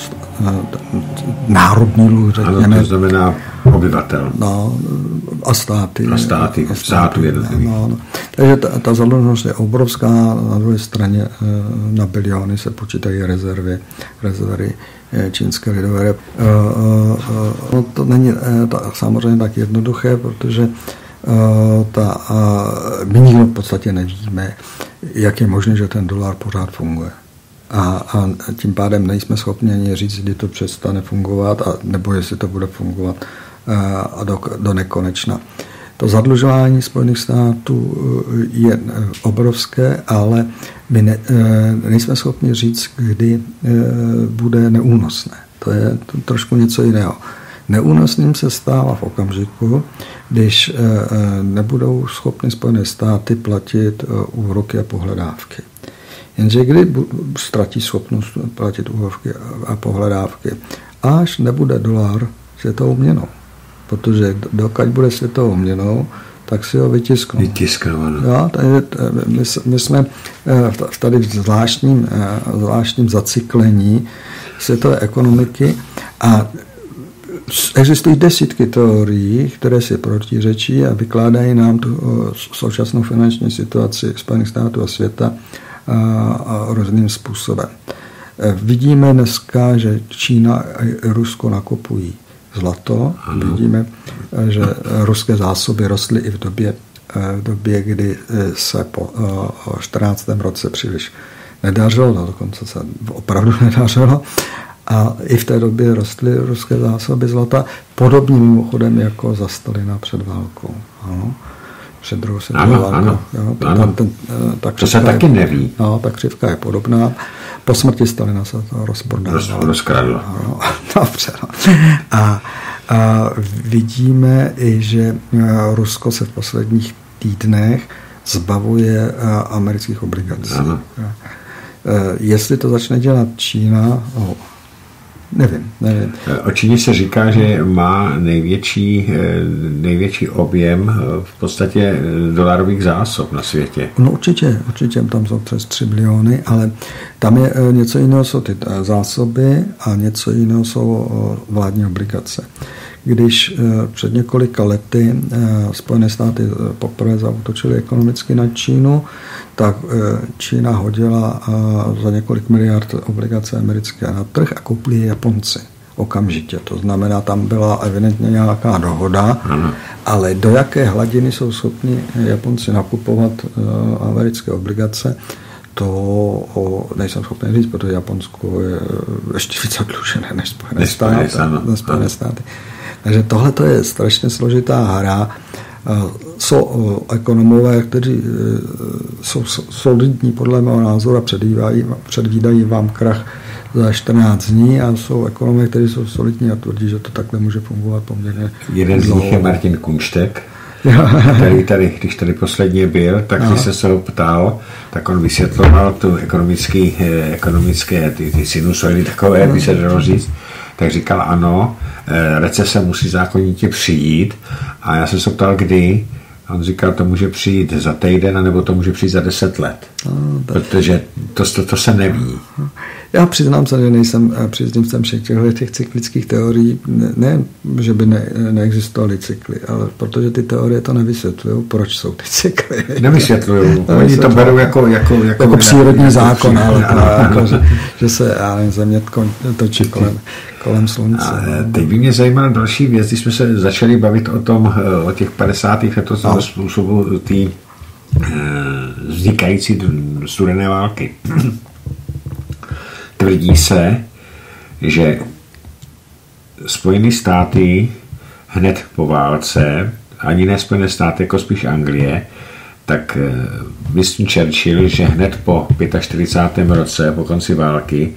národní dluh, řekněme. Ano, to znamená obyvatel. No, a státy. A státy, a státy jednotlivý. No, no. Takže ta, ta zadluženost je obrovská, na druhé straně na biliony se počítají rezervy, rezervy čínské lidové. No, to není ta, samozřejmě tak jednoduché, protože ta, my nikdo v podstatě nevíme, jak je možné, že ten dolar pořád funguje. A, a tím pádem nejsme schopni ani říct, kdy to přestane fungovat, a, nebo jestli to bude fungovat a do, do nekonečna. To zadlužování Spojených států je obrovské, ale my ne, nejsme schopni říct, kdy bude neúnosné. To je trošku něco jiného. Neúnosným se stává v okamžiku, když nebudou schopny Spojené státy platit úroky a pohledávky. Jenže kdy ztratí schopnost platit úroky a pohledávky? Až nebude dolar světovou měnou. Protože dokud bude světovou měnou, tak si ho vytisknou. Vytisknou, ano. Jo, takže my, my jsme tady v zvláštním, zvláštním zacyklení světové ekonomiky a existují desítky teorií, které si protiřečí a vykládají nám tu současnou finanční situaci Spojených států a světa a, a různým způsobem. Vidíme dneska, že Čína a Rusko nakupují zlato. Ano. Vidíme, že ruské zásoby rostly i v době, v době, kdy se po čtrnáctém roce příliš nedařilo, no dokonce se opravdu nedařilo. A i v té době rostly ruské zásoby zlata, podobně mimochodem jako za Stalina před válkou. Ano. Před druhou světovou válkou. Ano, jo, ano. Ten, ta to se taky je, neví. No, ta křivka je podobná. Po smrti Stalina se to rozprodávalo. Roz, rozkradlo. No, dobře. No. A, a vidíme i, že Rusko se v posledních týdnech zbavuje amerických obligací. Ano. Jestli to začne dělat Čína, oh, nevím, nevím. O Číně se říká, že má největší, největší objem v podstatě dolarových zásob na světě. No určitě, určitě, tam jsou přes tři biliony, ale tam je něco jiného jsou ty zásoby a něco jiného jsou vládní obligace. Když před několika lety Spojené státy poprvé zaútočily ekonomicky na Čínu, tak Čína hodila za několik miliard obligace americké na trh a koupili je Japonci okamžitě. To znamená, tam byla evidentně nějaká dohoda, ano. Ale do jaké hladiny jsou schopni Japonci nakupovat americké obligace, to nejsem schopný říct, protože Japonsko je ještě víc zadlužené než Spojené státy. Než Spojené státy. Takže tohle je strašně složitá hra. Jsou ekonomové, kteří jsou solidní podle mého názoru a předvídají, předvídají vám krach za čtrnáct dní a jsou ekonomové, kteří jsou solidní a tvrdí, že to takhle může fungovat poměrně Jeden dlouho. Z nich je Martin Kunštek, který tady, když tady posledně byl, tak když se se ho ptal, tak on vysvětloval tu ekonomický, ekonomické ty, ty sinusoidy takové, by se dalo říct, tak říkal ano, recese musí zákonitě přijít a já jsem se ptal, kdy. On říkal, to může přijít za týden, nebo to může přijít za deset let. No, protože to, to, to se neví. Já přiznám se, že nejsem příznivcem všech těchto těch cyklických teorií. Ne, ne že by ne, neexistovaly cykly, ale protože ty teorie to nevysvětlují, proč jsou ty cykly. Nevysvětlují. Oni to berou jako, jako, jako, jako přírodní jako zákon, přírodní, ale ano, ano. Jako, že, že se já nevím, země točí kolem, kolem slunce. A teď by mě zajímala další věc, když jsme se začali bavit o tom, o těch padesátých letech no. způsobu té vznikající studené války. Tvrdí se, že Spojené státy hned po válce, ani ne Spojené státy, jako spíš Anglie, tak Winston Churchill, že hned po čtyřicátém pátém roce, po konci války,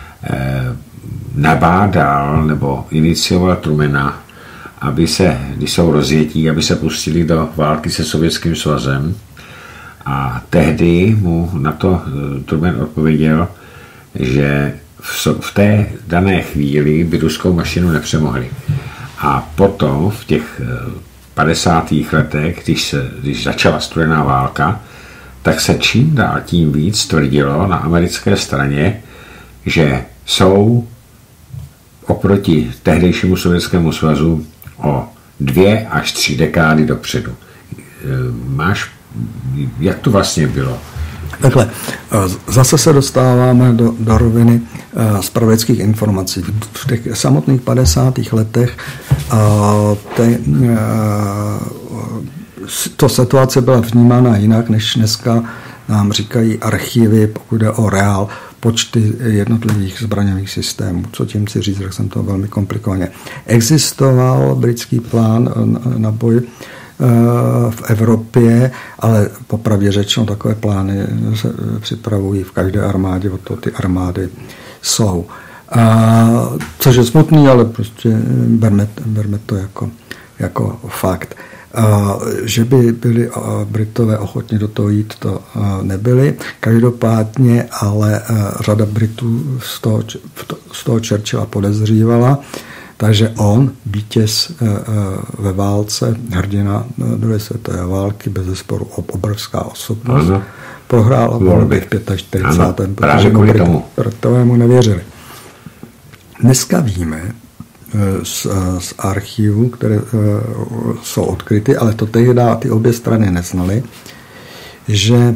nabádal nebo inicioval Trumana, aby se, když jsou rozjetí, aby se pustili do války se Sovětským svazem. A tehdy mu na to Truman odpověděl, že v té dané chvíli by ruskou mašinu nepřemohli. A potom v těch padesátých letech, když, se, když začala studená válka, tak se čím dál tím víc tvrdilo na americké straně, že jsou oproti tehdejšímu Sovětskému svazu o dvě až tři dekády dopředu. Máš, jak to vlastně bylo? Takhle, zase se dostáváme do, do roviny zpravodajských informací. V těch samotných padesátých letech te, to situace byla vnímána jinak, než dneska nám říkají archivy, pokud jde o reál. počty jednotlivých zbraňových systémů. Co tím chci říct, tak jsem to velmi komplikovaně. Existoval britský plán na boj v Evropě, ale popravdě řečeno takové plány se připravují v každé armádě, o to ty armády jsou. A, což je smutný, ale prostě berme, berme to jako, jako fakt. A, že by byli Britové ochotni do toho jít, to nebyli. Každopádně, ale řada Britů z toho, z toho Churchilla podezřívala, takže on, vítěz ve válce, hrdina druhé světové války, bezesporu obrovská osobnost, ano. Prohrál volby v čtyřicátém pátém protože mu Britové mu nevěřili. Dneska víme z, z archivů, které jsou odkryty, ale to tehdy ty obě strany neznaly, že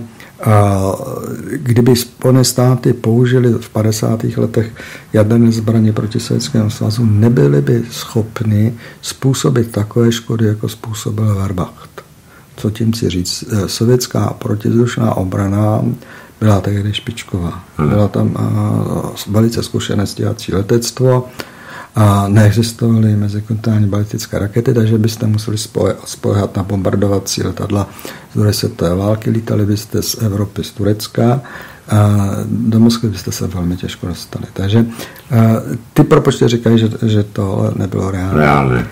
kdyby Spojené státy použili v padesátých letech jaderné zbraně proti Sovětskému svazu, nebyli by schopni způsobit takové škody, jako způsobil Wehrmacht. Co tím chci říct? Sovětská protizdušná obrana byla tehdy špičková. Byla tam velice zkušené stíhací letectvo a neexistovaly mezikontinentální balistické rakety, takže byste museli spoléhat na bombardovací letadla z druhé světové války, lítali byste z Evropy, z Turecka a do Moskvy byste se velmi těžko dostali. Takže ty propočty říkají, že, že to nebylo reálné. Reálné.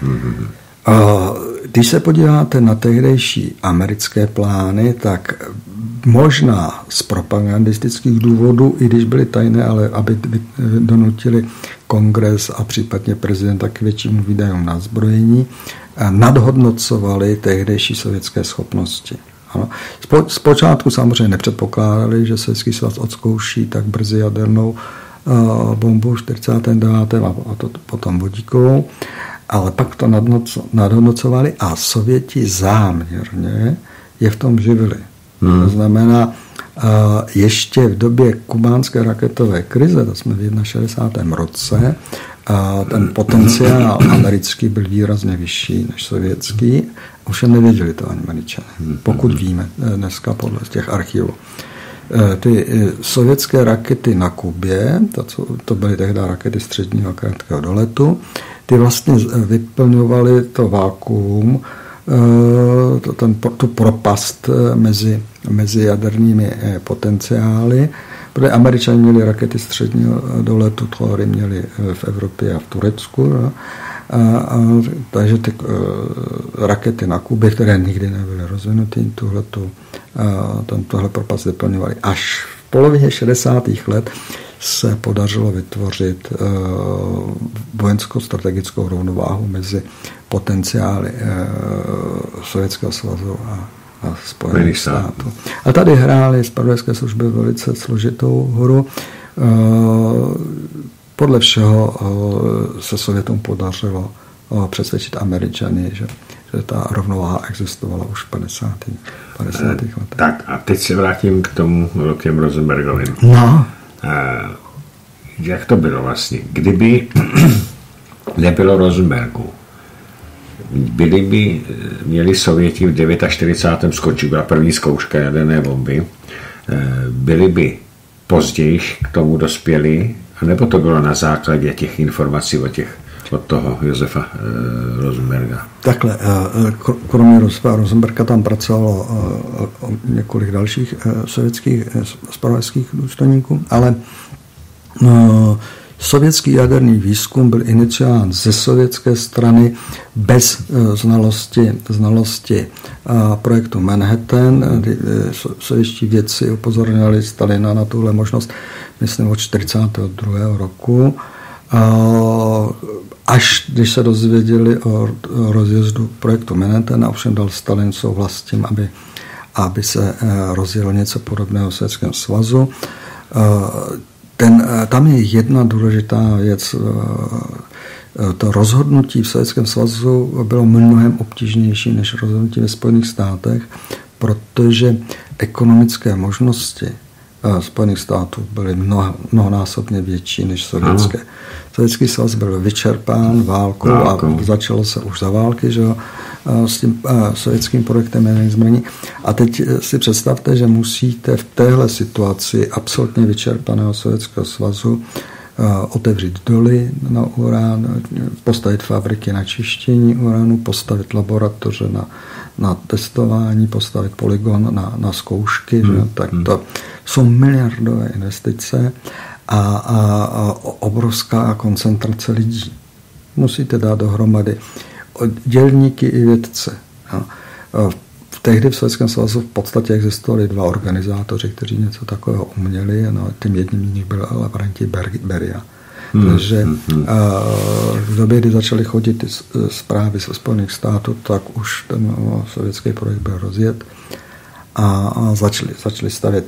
Když se podíváte na tehdejší americké plány, tak možná z propagandistických důvodů, i když byly tajné, ale aby donutili kongres a případně prezidenta k většímu výdajům na zbrojení, nadhodnocovali tehdejší sovětské schopnosti. Ano. Zpočátku samozřejmě nepředpokládali, že Sovětský svaz odzkouší tak brzy jadernou bombu v čtyřicátém devátém a to potom vodíkovou, ale pak to nadhodnocovali a Sověti záměrně je v tom živili. Hmm. To znamená, ještě v době kubánské raketové krize, to jsme v šedesátém prvním roce, ten potenciál americký byl výrazně vyšší než sovětský, ovšem nevěděli to ani Američané, pokud víme dneska podle těch archivů. Ty sovětské rakety na Kubě, to, to byly tehdy rakety středního a krátkého doletu, ty vlastně vyplňovaly to vákuum, ten, tu propast mezi, mezi jadernými potenciály, protože Američané měli rakety středního doletu, Thory měli v Evropě a v Turecku. No? A, a, takže ty uh, rakety na Kubě, které nikdy nebyly rozvinuty, tuhletu, uh, tohle propast vyplňovali. Až v polovině šedesátých let se podařilo vytvořit uh, vojensko-strategickou rovnováhu mezi potenciály uh, Sovětského svazu a, a Spojených států. A tady hrály zpravodajské služby velice složitou hru. Uh, podle všeho uh, se Sovětům podařilo uh, přesvědčit Američany, že, že ta rovnováha existovala už v padesátých letech. Tak a teď se vrátím k tomu Lockem Rosenbergovi. No. Uh, jak to bylo vlastně? Kdyby nebylo Rosenbergu, byli by, měli Sověti v čtyřicátém devátém skočí, byla první zkouška jaderné bomby, byli by později k tomu dospěli, anebo to bylo na základě těch informací od, těch, od toho Josefa eh, Rosenberga? Takhle, kromě Josefa Rosenberga tam pracovalo několik dalších sovětských zpravodajských důstojníků, ale no, sovětský jaderný výzkum byl iniciován ze sovětské strany bez znalosti, znalosti projektu Manhattan. Sovětští vědci upozorňovali Stalina na tuhle možnost, myslím, od čtyřicátého druhého roku. Až když se dozvěděli o rozjezdu projektu Manhattan, a ovšem dal Stalin souhlas s tím, aby, aby se rozjelo něco podobného v Sovětském svazu. Ten, tam je jedna důležitá věc. To rozhodnutí v Sovětském svazu bylo mnohem obtížnější než rozhodnutí ve Spojených státech, protože ekonomické možnosti Spojených států byly mnoho, mnohonásobně větší než sovětské. Sovětský svaz byl vyčerpán válkou a začalo se už za války, že s tím sovětským projektem jaderných zbraní. A teď si představte, že musíte v téhle situaci absolutně vyčerpaného Sovětského svazu otevřít doly na urán, postavit fabriky na čištění uránu, postavit laboratoře na, na testování, postavit polygon na, na zkoušky. Hmm. Že? Tak to jsou miliardové investice a, a, a obrovská koncentrace lidí. Musíte dát dohromady dělníky i vědce. Jo? Tehdy v Sovětském svazu v podstatě existovali dva organizátoři, kteří něco takového uměli. No, tím jedním z nich byl Lavrentij Beria. Hmm. Takže hmm. v době, kdy začaly chodit zprávy ze Spojených států, tak už ten sovětský projekt byl rozjet a, a začali, začali stavět.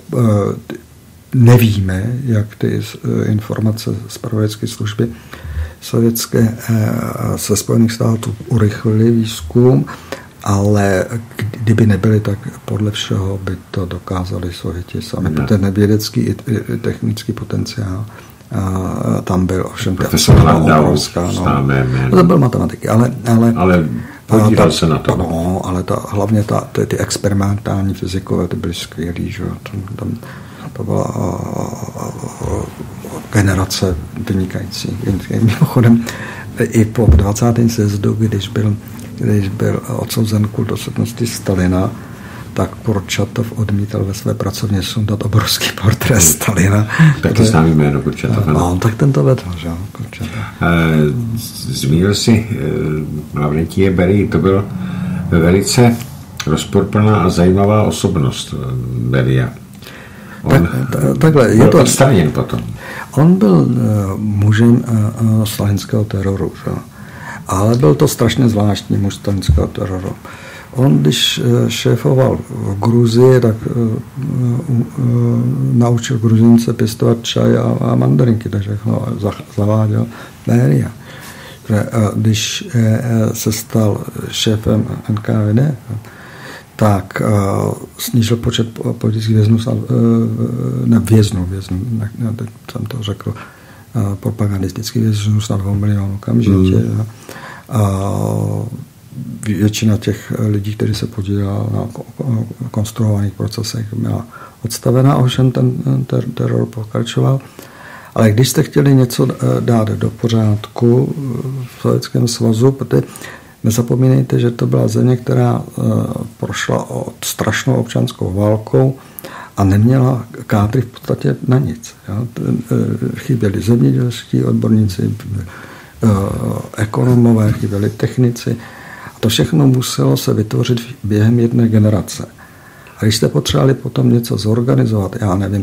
Nevíme, jak ty informace z zpravodajské služby sovětské se Spojených států urychlili výzkum, ale kdyby nebyli, tak podle všeho by to dokázali Sověti sami. Ne. Ten vědecký i technický potenciál a tam byl ovšem obrovská. No. No, to byl matematiky, ale... Ale, ale podíval ta, se na to. No, ale ta, hlavně ta, ty, ty experimentální fyzikové, ty byly skvělý, že? Tam, tam, to byla a, a, a, generace vynikající. Mimochodem, i po dvacátém sjezdu, když byl když byl odsouzen kult osobnosti Stalina, tak Kurčatov odmítal ve své pracovně sundat obrovský portrét Stalina. Taky známý jméno Kurčatov. No, tak ten to vedl, že jo, Kurčatov. Zmínil si Lavrentije Berii, to byl velice rozporplná a zajímavá osobnost Beria. On tak, t- takhle, je to Stalin potom. On byl uh, mužem uh, stalinského teroru, že? Ale byl to strašně zvláštní muž stalinského teroru. On, když šéfoval v Gruzii, tak uh, uh, naučil Gruzince pěstovat čaj a, a mandarinky, takže no, zaváděl Beria. Uh, když uh, se stal šéfem N K V D, tak uh, snížil počet politických věznů, uh, ne věznů, věznů, ne, ne, teď jsem to řekl, uh, propagandistických věznů snad dvou milionů okamžitě. Mm. A většina těch lidí, kteří se podíleli na konstruovaných procesech, byla odstavená, ovšem ten ter- teror pokračoval. Ale když jste chtěli něco dát do pořádku v Sovětském svazu, protože nezapomínejte, že to byla země, která prošla od strašnou občanskou válkou a neměla kádry v podstatě na nic. Chyběli zemědělští odborníci, ekonomové, chyběli technici. A to všechno muselo se vytvořit během jedné generace. A když jste potřebovali potom něco zorganizovat, já nevím,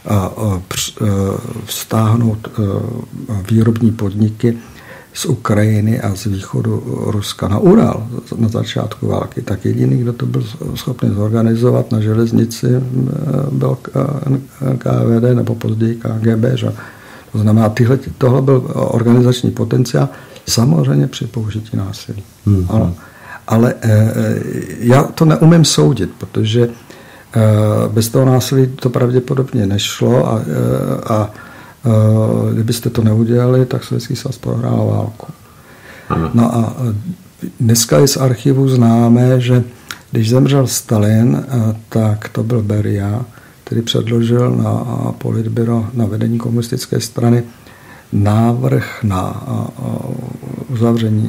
vztáhnout výrobní podniky z Ukrajiny a z východu Ruska na Ural na začátku války, tak jediný, kdo to byl schopný zorganizovat na železnici, byl N K V D nebo později K G B. Že? To znamená, tyhle, tohle byl organizační potenciál, samozřejmě při použití násilí. Hmm. Ale, ale já to neumím soudit, protože bez toho násilí to pravděpodobně nešlo a, a kdybyste to neudělali, tak Sovětský svaz prohrál válku. Ano. No a dneska je z archivu známé, že když zemřel Stalin, tak to byl Beria, který předložil na politbyro, na vedení komunistické strany návrh na uzavření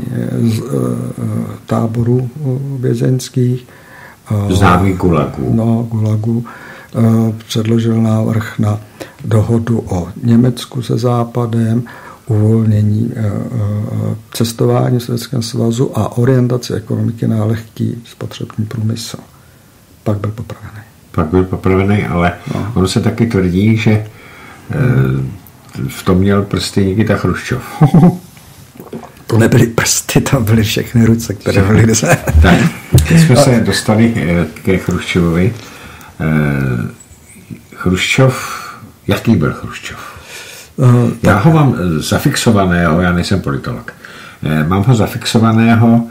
táborů vězeňských. Známých gulagů. No, gulagů. Předložil návrh na dohodu o Německu se Západem, uvolnění cestování v Sovětském svazu a orientaci ekonomiky na lehký spotřební průmysl. Pak byl popravený. Pak byl popravený, ale no. Ono se taky tvrdí, že hmm. v tom měl prsty Nikita Chruščov. To nebyly prsty, to byly všechny ruce, které byly se. Tak, teď jsme se dostali ke Chruščovovi. Chruščov, jaký byl Chruščov? Uh, já ho mám zafixovaného, já nejsem politolog, mám ho zafixovaného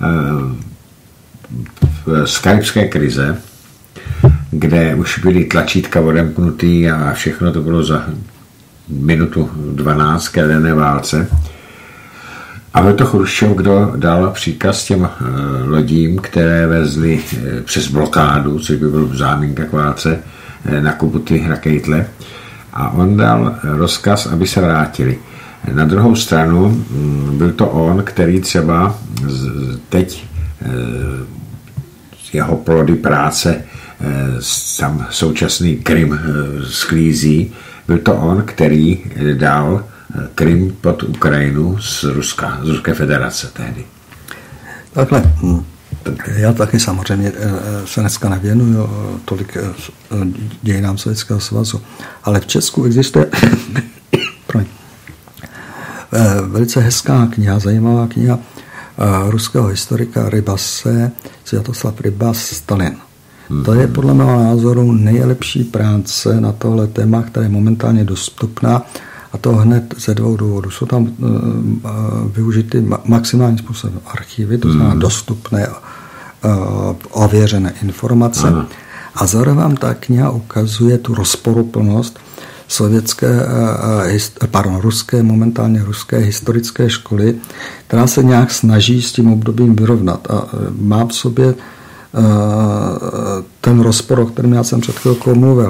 z karibské krize, kde už byly tlačítka odemknutý a všechno to bylo za minutu dvanáct k jaderné válce. A byl to Chruščov, kdo dal příkaz těm uh, lodím, které vezly uh, přes blokádu, což by byl záminka k válce, uh, na Kubuty, na Kejtle. A on dal rozkaz, aby se vrátili. Na druhou stranu um, byl to on, který třeba z, teď uh, jeho plody práce uh, tam současný Krym uh, sklízí. Byl to on, který dal Krym pod Ukrajinu z Ruska, z Ruské federace tehdy. Takhle. Já taky samozřejmě se dneska nevěnuju tolik dějinám Sovětského svazu, ale v Česku existuje velice hezká kniha, zajímavá kniha ruského historika Rybase, Sviatoslav Rybas, Stalin. Mm-hmm. To je podle mého názoru nejlepší práce na tohle téma, která je momentálně dostupná, a to hned ze dvou důvodů. Jsou tam uh, využity ma- maximálním způsobem archivy, to znamená mm. dostupné, uh, ověřené informace. Aha. A zároveň vám ta kniha ukazuje tu rozporuplnost sovětské, uh, hist- pardon, ruské, momentálně ruské historické školy, která se nějak snaží s tím obdobím vyrovnat. A uh, má v sobě uh, ten rozpor, o kterém já jsem před chvilkou mluvil.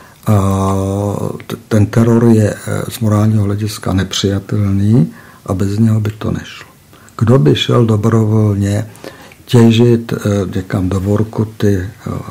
Ten teror je z morálního hlediska nepřijatelný a bez něho by to nešlo. Kdo by šel dobrovolně těžit někam do Vorkuty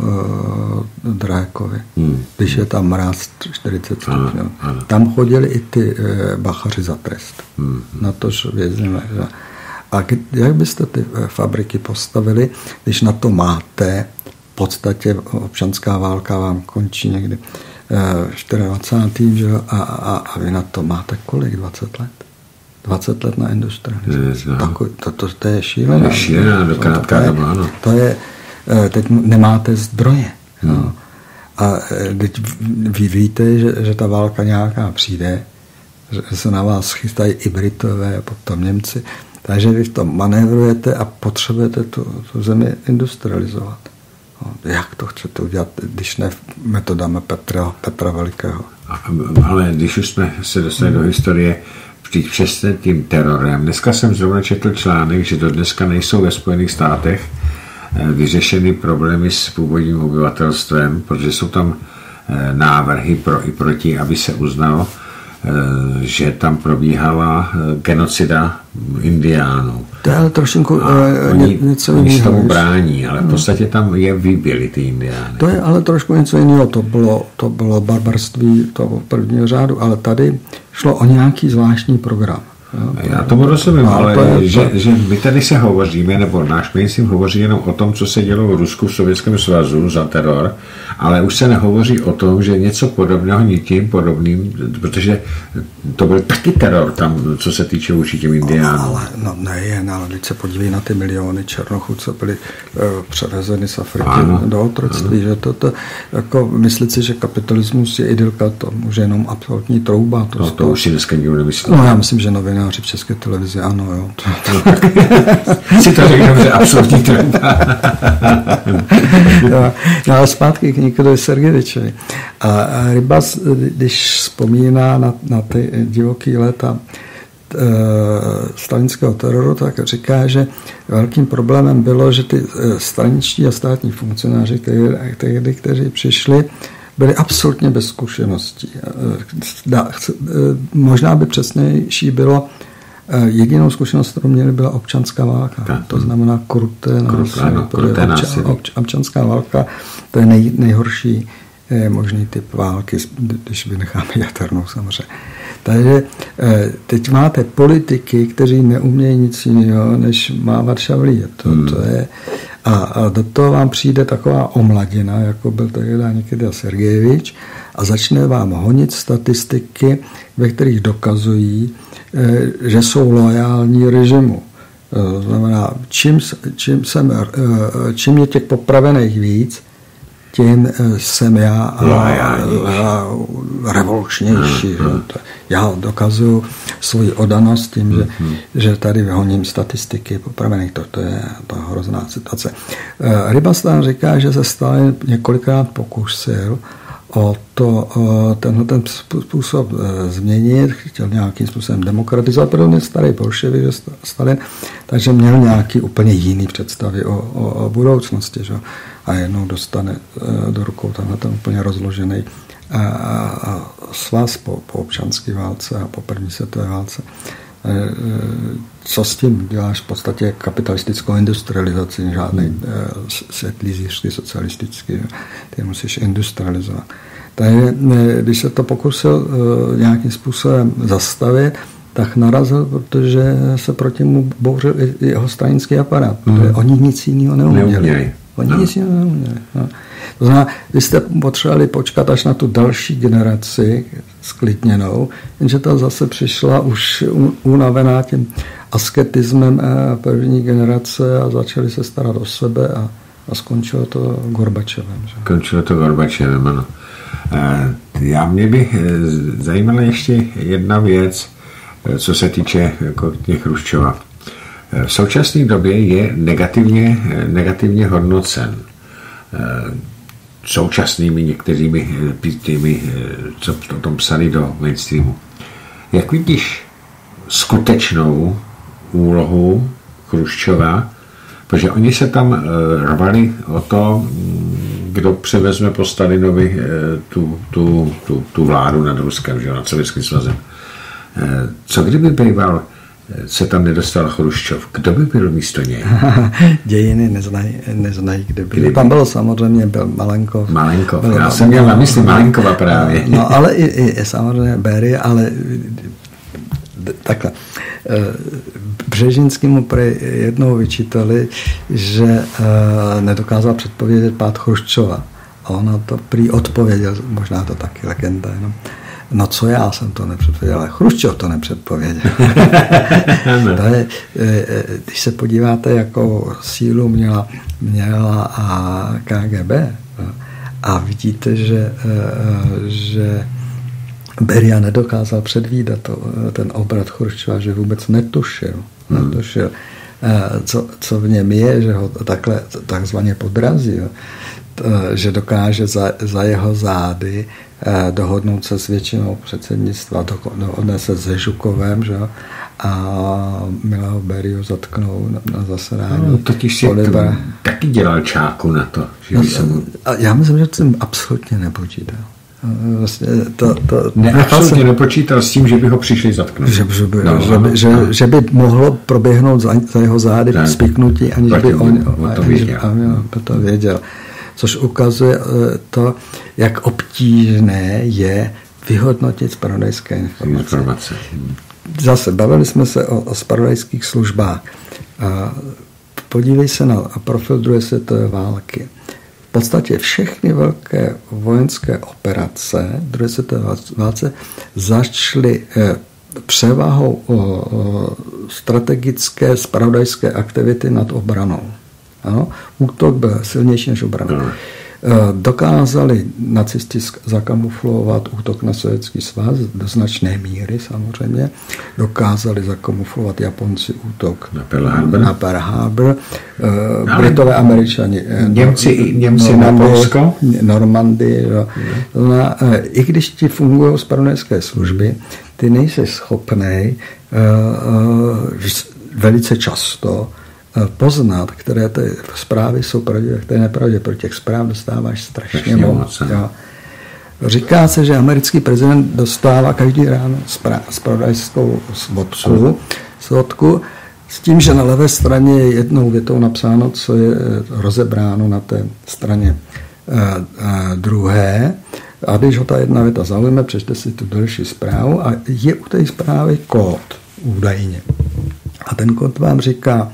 drahé kovy, hmm. když je tam mráz čtyřicet stupňů. Tam chodili i ty bachaři za trest. Hmm. Na tož vězněme. A jak byste ty fabriky postavili, když na to máte, v podstatě občanská válka vám končí někdy dvacátým čtvrtým Že? A, a, a vy na to máte kolik? dvacet let? dvacet let na industrializaci. To, to, to je šílená. To je šílená, do krátká doba, ano. To je, teď nemáte zdroje. Hmm. No. A teď vy víte, že, že ta válka nějaká přijde, že se na vás chystají i Britové a potom Němci. Takže vy v tom manévrujete a potřebujete tu, tu zemi industrializovat. Jak to chcete udělat, když ne metodami Petra, Petra Velikého? Ale když už jsme se dostali hmm. do historie, přes tím terorem. Dneska jsem zrovna četl článek, že do dneska nejsou ve Spojených státech vyřešeny problémy s původním obyvatelstvem, protože jsou tam návrhy pro i proti, aby se uznalo, že tam probíhala genocida indiánů. To je ale trošku oni, něco jiného. Oni se tomu víš? brání, ale v podstatě tam je vybili ty indiány. To je ale trošku něco jiného. To bylo, to bylo barbarství toho prvního řádu, ale tady šlo o nějaký zvláštní program. Já tomu rozumím, ale to je, že, to... že my tady se hovoříme, nebo náš mainstream hovoří jenom o tom, co se dělo v Rusku, v Sovětském svazu za teror, ale už se nehovoří o tom, že něco podobného nikým podobným, protože to byl taky teror tam, co se týče vůči těm indiánům. No, ale no, nejen, ale když se podíví na ty miliony černochů, co byly uh, převezeny z Afriky ano, do otroctví, že to, to jako myslit si, že kapitalismus je idylka, to může jenom absolutní trouba. To, no, to, to už si dneska nikdo nemyslí. No, já myslím, že novináři v České televizi, ano, jo. No, tak si to řeknu, že absolutní trouba. No, ale zpátky k Nikolovi Sergejevičovi. A, a Rybas, když vzpomíná na, na ty divoký léta e, stalinského teroru, tak říká, že velkým problémem bylo, že ty straničtí a státní funkcionáři, tehdy, kteří přišli, byli absolutně bez zkušeností. Možná by přesnější bylo, jedinou zkušenost, kterou měli, byla občanská válka. Tak. To znamená kruté násilí. Obča, obč, občanská válka, to je nej, nejhorší možný typ války, když vynecháme jadernou samozřejmě. Takže teď máte politiky, kteří neumějí nic jiného, než mávat šavlí. To, hmm. to je, a, a do toho vám přijde taková omladina, jako byl tehdy Nikita Sergejevič, a začne vám honit statistiky, ve kterých dokazují, že jsou loajální režimu. To znamená, čím, čím, jsem, čím je těch popravených víc, tím jsem já a, a revolučnější. Mm-hmm. Já dokazuju svoji odanost tím, mm-hmm. že, že tady vyhoním statistiky popravených. To, to je to hrozná situace. Rybas tam říká, že se Stalin několikrát pokusil o to, tenhle ten způsob změnit, chtěl nějakým způsobem demokratizovat, protože starý bolševik, že Stalin, takže měl nějaký úplně jiný představy o, o, o budoucnosti, že? A jednou dostane do rukou tenhle ten úplně rozložený a, a svaz po, po občanské válce a po první světové válce. Co s tím děláš v podstatě kapitalistickou industrializaci, žádný světlý zířky socialistický, ty musíš industrializovat. Takže když se to pokusil nějakým způsobem zastavit, tak narazil, protože se proti mu bouřil i jeho stranický aparát, protože mm. oni nic jiného neuměli. neuměli. Oni no. nic jiného neuměli. No. To znamená, vy jste potřebovali počkat až na tu další generaci sklidněnou, jenže ta zase přišla už unavená tím asketismem první generace a začali se starat o sebe a, a skončilo to Gorbačovem. Že? Skončilo to Gorbačovem, ano. Já mě by zajímala ještě jedna věc, co se týče jako těch Chruščova. V současné době je negativně, negativně hodnocen současnými některými těmi, co o tom psali do mainstreamu. Jak vidíš skutečnou úlohu Chruščova, protože oni se tam rvali o to, kdo převezme po Stalinovi tu, tu, tu, tu vládu nad Ruskem, že, nad Sovětským svazem. Co kdyby býval se tam nedostal Chruščov? Kdo by byl místo něj? Dějiny neznají, neznají kde byl. Tam byl samozřejmě byl Malenkov. Malenkov, byl, já jsem měl na mysli Malenkova právě. No ale i, i samozřejmě Beria, ale takhle. Břežinskému prý jednou vyčítali, že nedokázal předpovědět pád Chruščova. A ona to prý odpověděl, možná to taky legenda jenom. No co já jsem to nepředpověděl, ale Chruščov to nepředpověděl. To je, když se podíváte, jakou sílu měla, měla a K G B a vidíte, že, že Beria nedokázal předvídat to, ten obrat Chruščova, že vůbec netušil. Hmm. netušil co, co v něm je, že ho takhle takzvaně podrazí, že dokáže za, za jeho zády dohodnout se s většinou předsednictva, dohodne se se Žukovem, že? A Mileho Beriu zatknou na, na zasedání. No, totiž si taky dělal čáku na to. Že no, jsem... Já myslím, že jsem absolutně nepočítal. Vlastně to, to, ne, absolutně jsem... nepočítal s tím, že by ho přišli zatknout. Že, že, by, no, že, by, že, no. že by mohlo proběhnout za, za jeho zády tak, spiknutí, aniž by on, on to věděl. Aniž, to věděl. Což ukazuje to, jak obtížné je vyhodnotit zpravodajské informace. informace. Zase bavili jsme se o, o zpravodajských službách. Podívej se na profil druhé světové války. V podstatě všechny velké vojenské operace druhé světové válce začaly převahou o, o strategické zpravodajské aktivity nad obranou. Ano, útok byl silnější než obrana. No. Dokázali nacisti zakamuflovat útok na Sovětský svaz do značné míry samozřejmě. Dokázali zakamuflovat Japonci útok na Pearl Harbor. Na Pearl Harbor. Britové, Američani. Němci, Němci na Polsko. Normandy. No. Na, I když ti fungují zpravodajské služby, ty nejsi schopnej uh, uh, velice často poznat, které ty zprávy jsou pravdivé, které nepravdivé. Pro těch zpráv dostáváš strašně moc. Říká se, že americký prezident dostává každý ráno zpravodajskou svodku, svodku s tím, že na levé straně je jednou větou napsáno, co je rozebráno na té straně druhé. A když ho ta jedna věta zaujme, přečte si tu další zprávu a je u té zprávy kód údajně. A ten kód vám říká,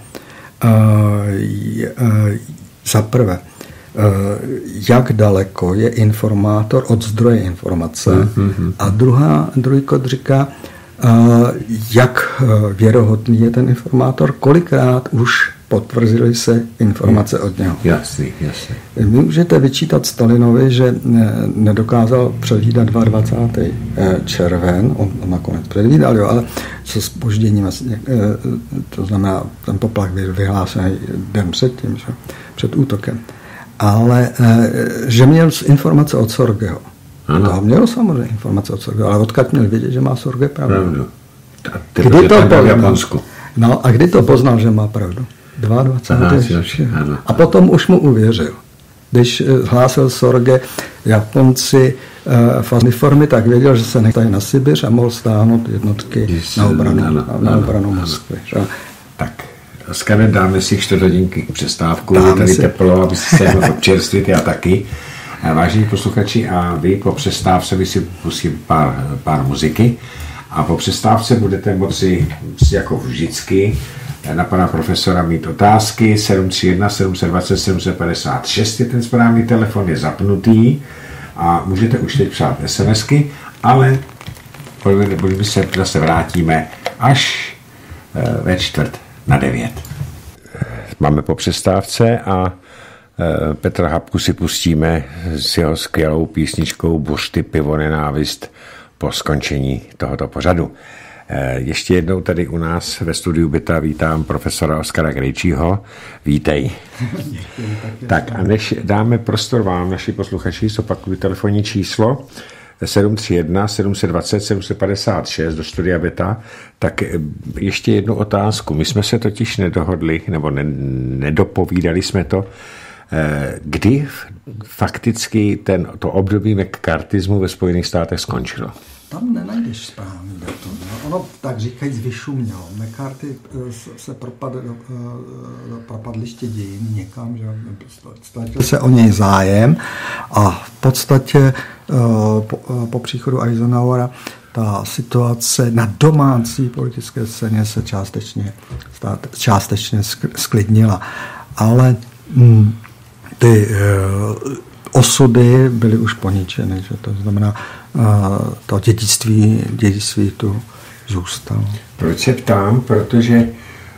Uh, uh, za prvé, uh, jak daleko je informátor od zdroje informace mm-hmm. a druhá, druhý kód říká, uh, jak věrohodný je ten informátor, kolikrát už potvrzily se informace od něho. Jasný, jasný. Vy můžete vyčítat Stalinovi, že nedokázal předvídat dvacátého druhého červen, on, on nakonec předvídal, jo, ale se zpožděním, to znamená, ten poplach byl vyhlášený den předtím, že, před útokem. Ale že měl informace od Sorgeho. To mělo samozřejmě informace o Sorge, ale odkud měl vědět, že má Sorge pravdu? Pravdu. Kdy to poznal? No a kdy to poznal, že má pravdu? dvacátého druhého A potom už mu uvěřil. Když hlásil Sorge Japonci v uniformy, tak věděl, že se nechají na Sibiř a mohl stáhnout jednotky na obranu, ano, na obranu Moskvy. Tak, Oskare, dáme si čtvrt hodinky přestávku, dáme je tady si. Teplo, aby si se mohl občerstvit, já taky. Vážení posluchači, a vy po přestávce vy si pustím pár, pár muziky a po přestávce budete moci, jako vždycky, na pana profesora mít otázky. Sedm tři jedna sedm dva sedm sedm pět šest je ten správný telefon, je zapnutý a můžete už teď psát SMSky, ale my se zase vrátíme až ve čtvrt na devět. Máme po přestávce a Petra Habku si pustíme s jeho skvělou písničkou Buřty, pivo, nenávist po skončení tohoto pořadu. Ještě jednou tady u nás ve studiu Byta vítám profesora Oskara Krejčího. Vítej. Děkuji, tak a než dáme prostor vám, naši posluchači, zopakuju telefonní číslo sedm tři jedna sedm dva nula sedm pět šest do studia Byta, tak ještě jednu otázku. My jsme se totiž nedohodli, nebo ne, nedopovídali jsme to, kdy fakticky ten, to období McCarthyismu ve Spojených státech skončilo. Tam nenajdeš správný datum. No, ono, tak říkajíc, vyšumělo. McCarthy se propadl do, do propadliště dějin někam, že ztratil se o něj zájem a v podstatě po, po příchodu Eisenhowera ta situace na domácí politické scéně se částečně, částečně sklidnila. Ale hm, ty osudy byly už poničeny, že to znamená, to dědictví, dědictví tu zůstalo. Proč se ptám? Protože e,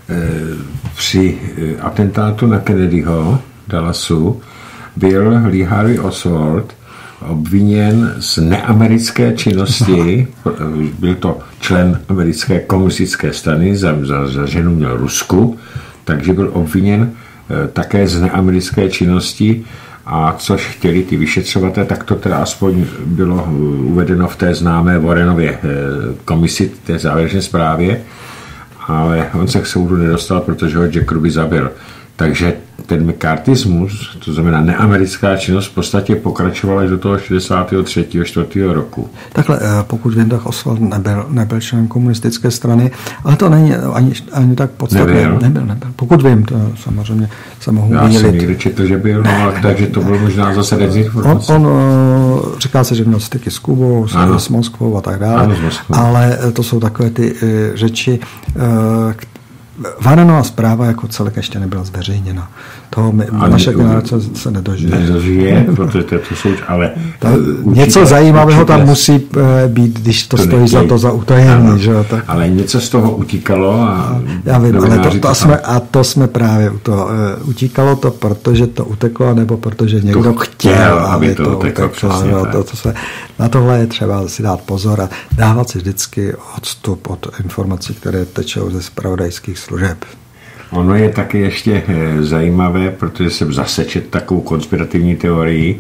při atentátu na Kennedyho Dallasu byl Lee Harvey Oswald obviněn z neamerické činnosti, byl to člen americké komunistické strany, za, za, za ženu měl Rusku, takže byl obviněn e, také z neamerické činnosti. A což chtěli ty vyšetřovatelé, tak to teda aspoň bylo uvedeno v té známé Warrenově komisi, té závěrečné zprávě, ale on se k soudu nedostal, protože ho Jack Ruby zabil. Takže ten McCarthyismus, to znamená neamerická činnost, v podstatě pokračovala až do toho šedesátého třetího čtvrtého roku. Takhle, pokud vím, tak Oswald nebyl, nebyl člen komunistické strany, ale to není ani, ani tak podstatné. Nebyl? Nebyl, nebyl. Pokud vím, to samozřejmě se mohu Já mýlit. jsem někdy četl, že byl, no, ale takže to bylo možná zase dezinformace. On, on říká se, že měl styky s Kubou, s, s Moskvou a tak dále, ano, ale to jsou takové ty uh, řeči, uh, Warrenová zpráva jako celek ještě nebyla zveřejněna. Toho my, naše ne, generace se nedožije. Nedožije, protože to jsou, ale ta, něco zajímavého určitě, tam musí být, když to, to stojí za to za utajení. Že? Tak. Ale něco z toho utíkalo. A já vím, ale to, to, to jsme, a to jsme právě u toho. Uh, utíkalo to, protože to uteklo, nebo protože někdo to chtěl, chtěl, aby, aby to, to uteklo. uteklo to, to se, na tohle je třeba si dát pozor a dávat si vždycky odstup od informací, které tečou ze zpravodajských služeb. Ono je taky ještě zajímavé, protože jsem zase četl takovou konspirativní teorii,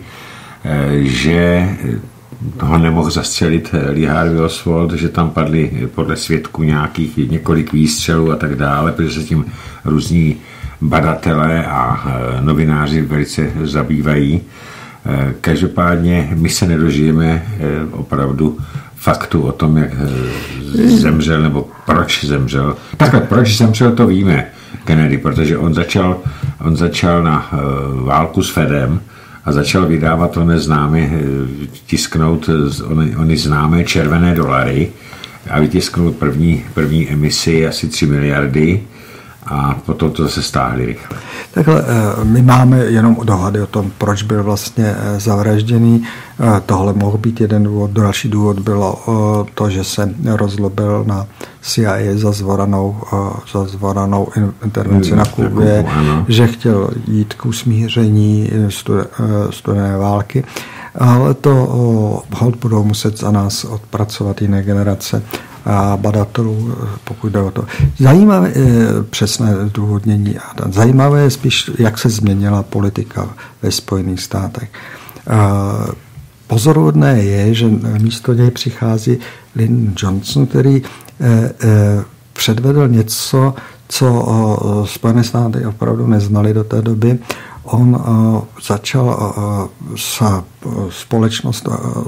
že ho nemohl zastřelit Lee Harvey Oswald, že tam padly podle svědků nějakých několik výstřelů a tak dále, protože se tím různí badatelé a novináři velice zabývají. Každopádně my se nedožijeme opravdu faktu o tom, jak zemřel, nebo proč zemřel. Takhle, proč zemřel, to víme, Kennedy, protože on začal, on začal na uh, válku s Fedem a začal vydávat ony známé, tisknout ony, ony známé červené dolary a vytisknul první, první emisi asi tři miliardy a potom to zase stáhli rychle. Takhle, my máme jenom dohady o tom, proč byl vlastně zavražděný. Tohle mohl být jeden důvod. Další důvod bylo to, že se rozlobil na C I A za zvoranou, za zvoranou intervenci na Kubě, že chtěl jít k usmíření studené války. Ale to hold budou muset za nás odpracovat jiné generace a badatelů, pokud jde o to. Zajímavé je přesné zdůvodnění. Zajímavé je spíš, jak se změnila politika ve Spojených státech. pozoruhodné je, že místo něj přichází Lyndon Johnson, který předvedl něco, co Spojené státy opravdu neznali do té doby. On začal společnost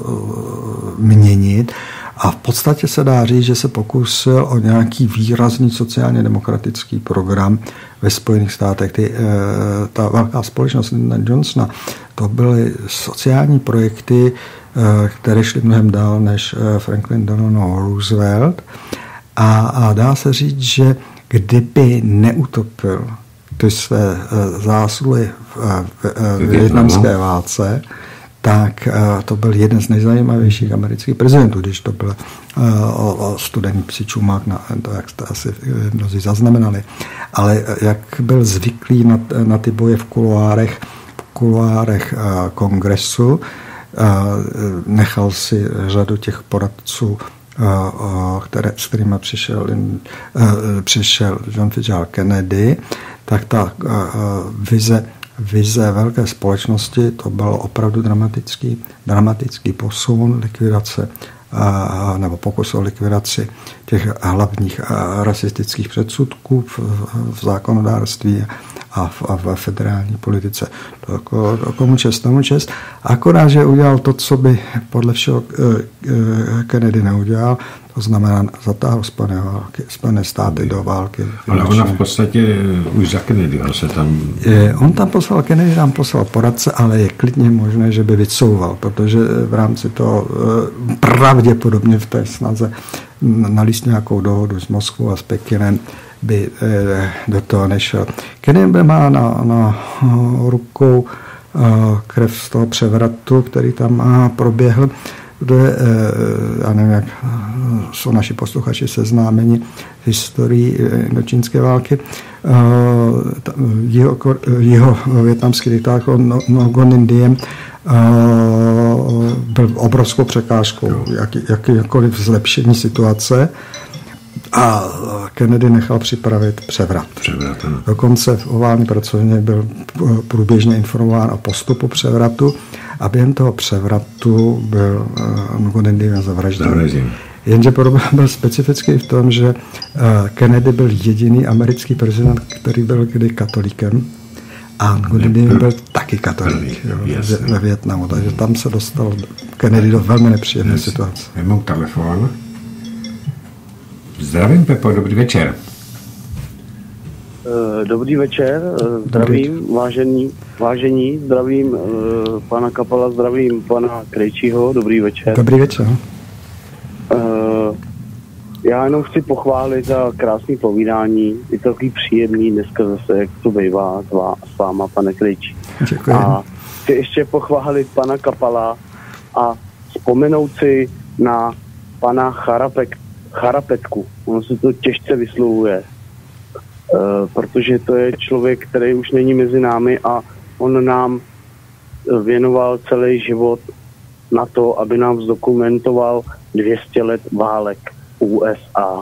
měnit a v podstatě se dá říct, že se pokusil o nějaký výrazný sociálně demokratický program ve Spojených státech. Ty, ta velká společnost Lyndona Johnsona, to byly sociální projekty, které šly mnohem dál než Franklin Delano Roosevelt. A, a dá se říct, že kdyby neutopil ty své zásluhy v, v vietnamské válce, tak to byl jeden z nejzajímavějších amerických prezidentů, když to byl studený psí čumák, na, to, jak jste asi mnozí zaznamenali. Ale jak byl zvyklý na, na ty boje v kuloárech, v kuloárech kongresu, nechal si řadu těch poradců, které, s kterými přišel, přišel John Fitzgerald Kennedy, tak ta vize, vize velké společnosti, to byl opravdu dramatický, dramatický posun, likvidace nebo pokus o likvidaci těch hlavních rasistických předsudků v, v zákonodárství a v, a v federální politice. To, to komu čest, tomu čest. Akorát, že udělal to, co by podle všeho Kennedy neudělal, to znamená zatáhl Spojené státy do války. Ale ona v podstatě už za Kennedyho se tam... On tam poslal, Kennedy tam poslal poradce, ale je klidně možné, že by vycouval, protože v rámci toho pravděpodobně v té snaze nalíst nějakou dohodu s Moskvou a s Pekinem by do toho nešel. Kennedy má na, na rukou krev z toho převratu, který tam proběhl, kde, já nevím, jak jsou naši posluchači seznámeni historií indočínské války. Jeho, jeho vietnamský diktátor Ngoc Diem byl obrovskou překážkou jak, jakýkoliv zlepšení situace a Kennedy nechal připravit převrat. převrat Dokonce v oválné pracovně byl průběžně informován o postupu převratu a během toho převratu byl Ngoc Diem zavražděn. Jenže problém byl specifický v tom, že Kennedy byl jediný americký prezident, který byl kdy katolíkem a Ngoc Diem byl taky katolík ve Vietnamu, takže tam se dostal Kennedy do velmi nepříjemné situace. Já mám telefon. Zdravím, Pepo, dobrý večer. Dobrý večer, zdravím, dobrý. vážení, vážení, zdravím uh, pana Kapala, zdravím pana Krejčího, dobrý večer. Dobrý večer. Uh, já jenom chci pochválit za krásné povídání, je to takový příjemný dneska zase, jak to bývá s, vás, s váma, pane Krejčí. Děkuji. A chci ještě pochválit pana Kapala a vzpomenout si na pana Charapek, Charapetku. Ono se to těžce vyslovuje, uh, protože to je člověk, který už není mezi námi a on nám věnoval celý život na to, aby nám zdokumentoval dvě stě let válek U S A.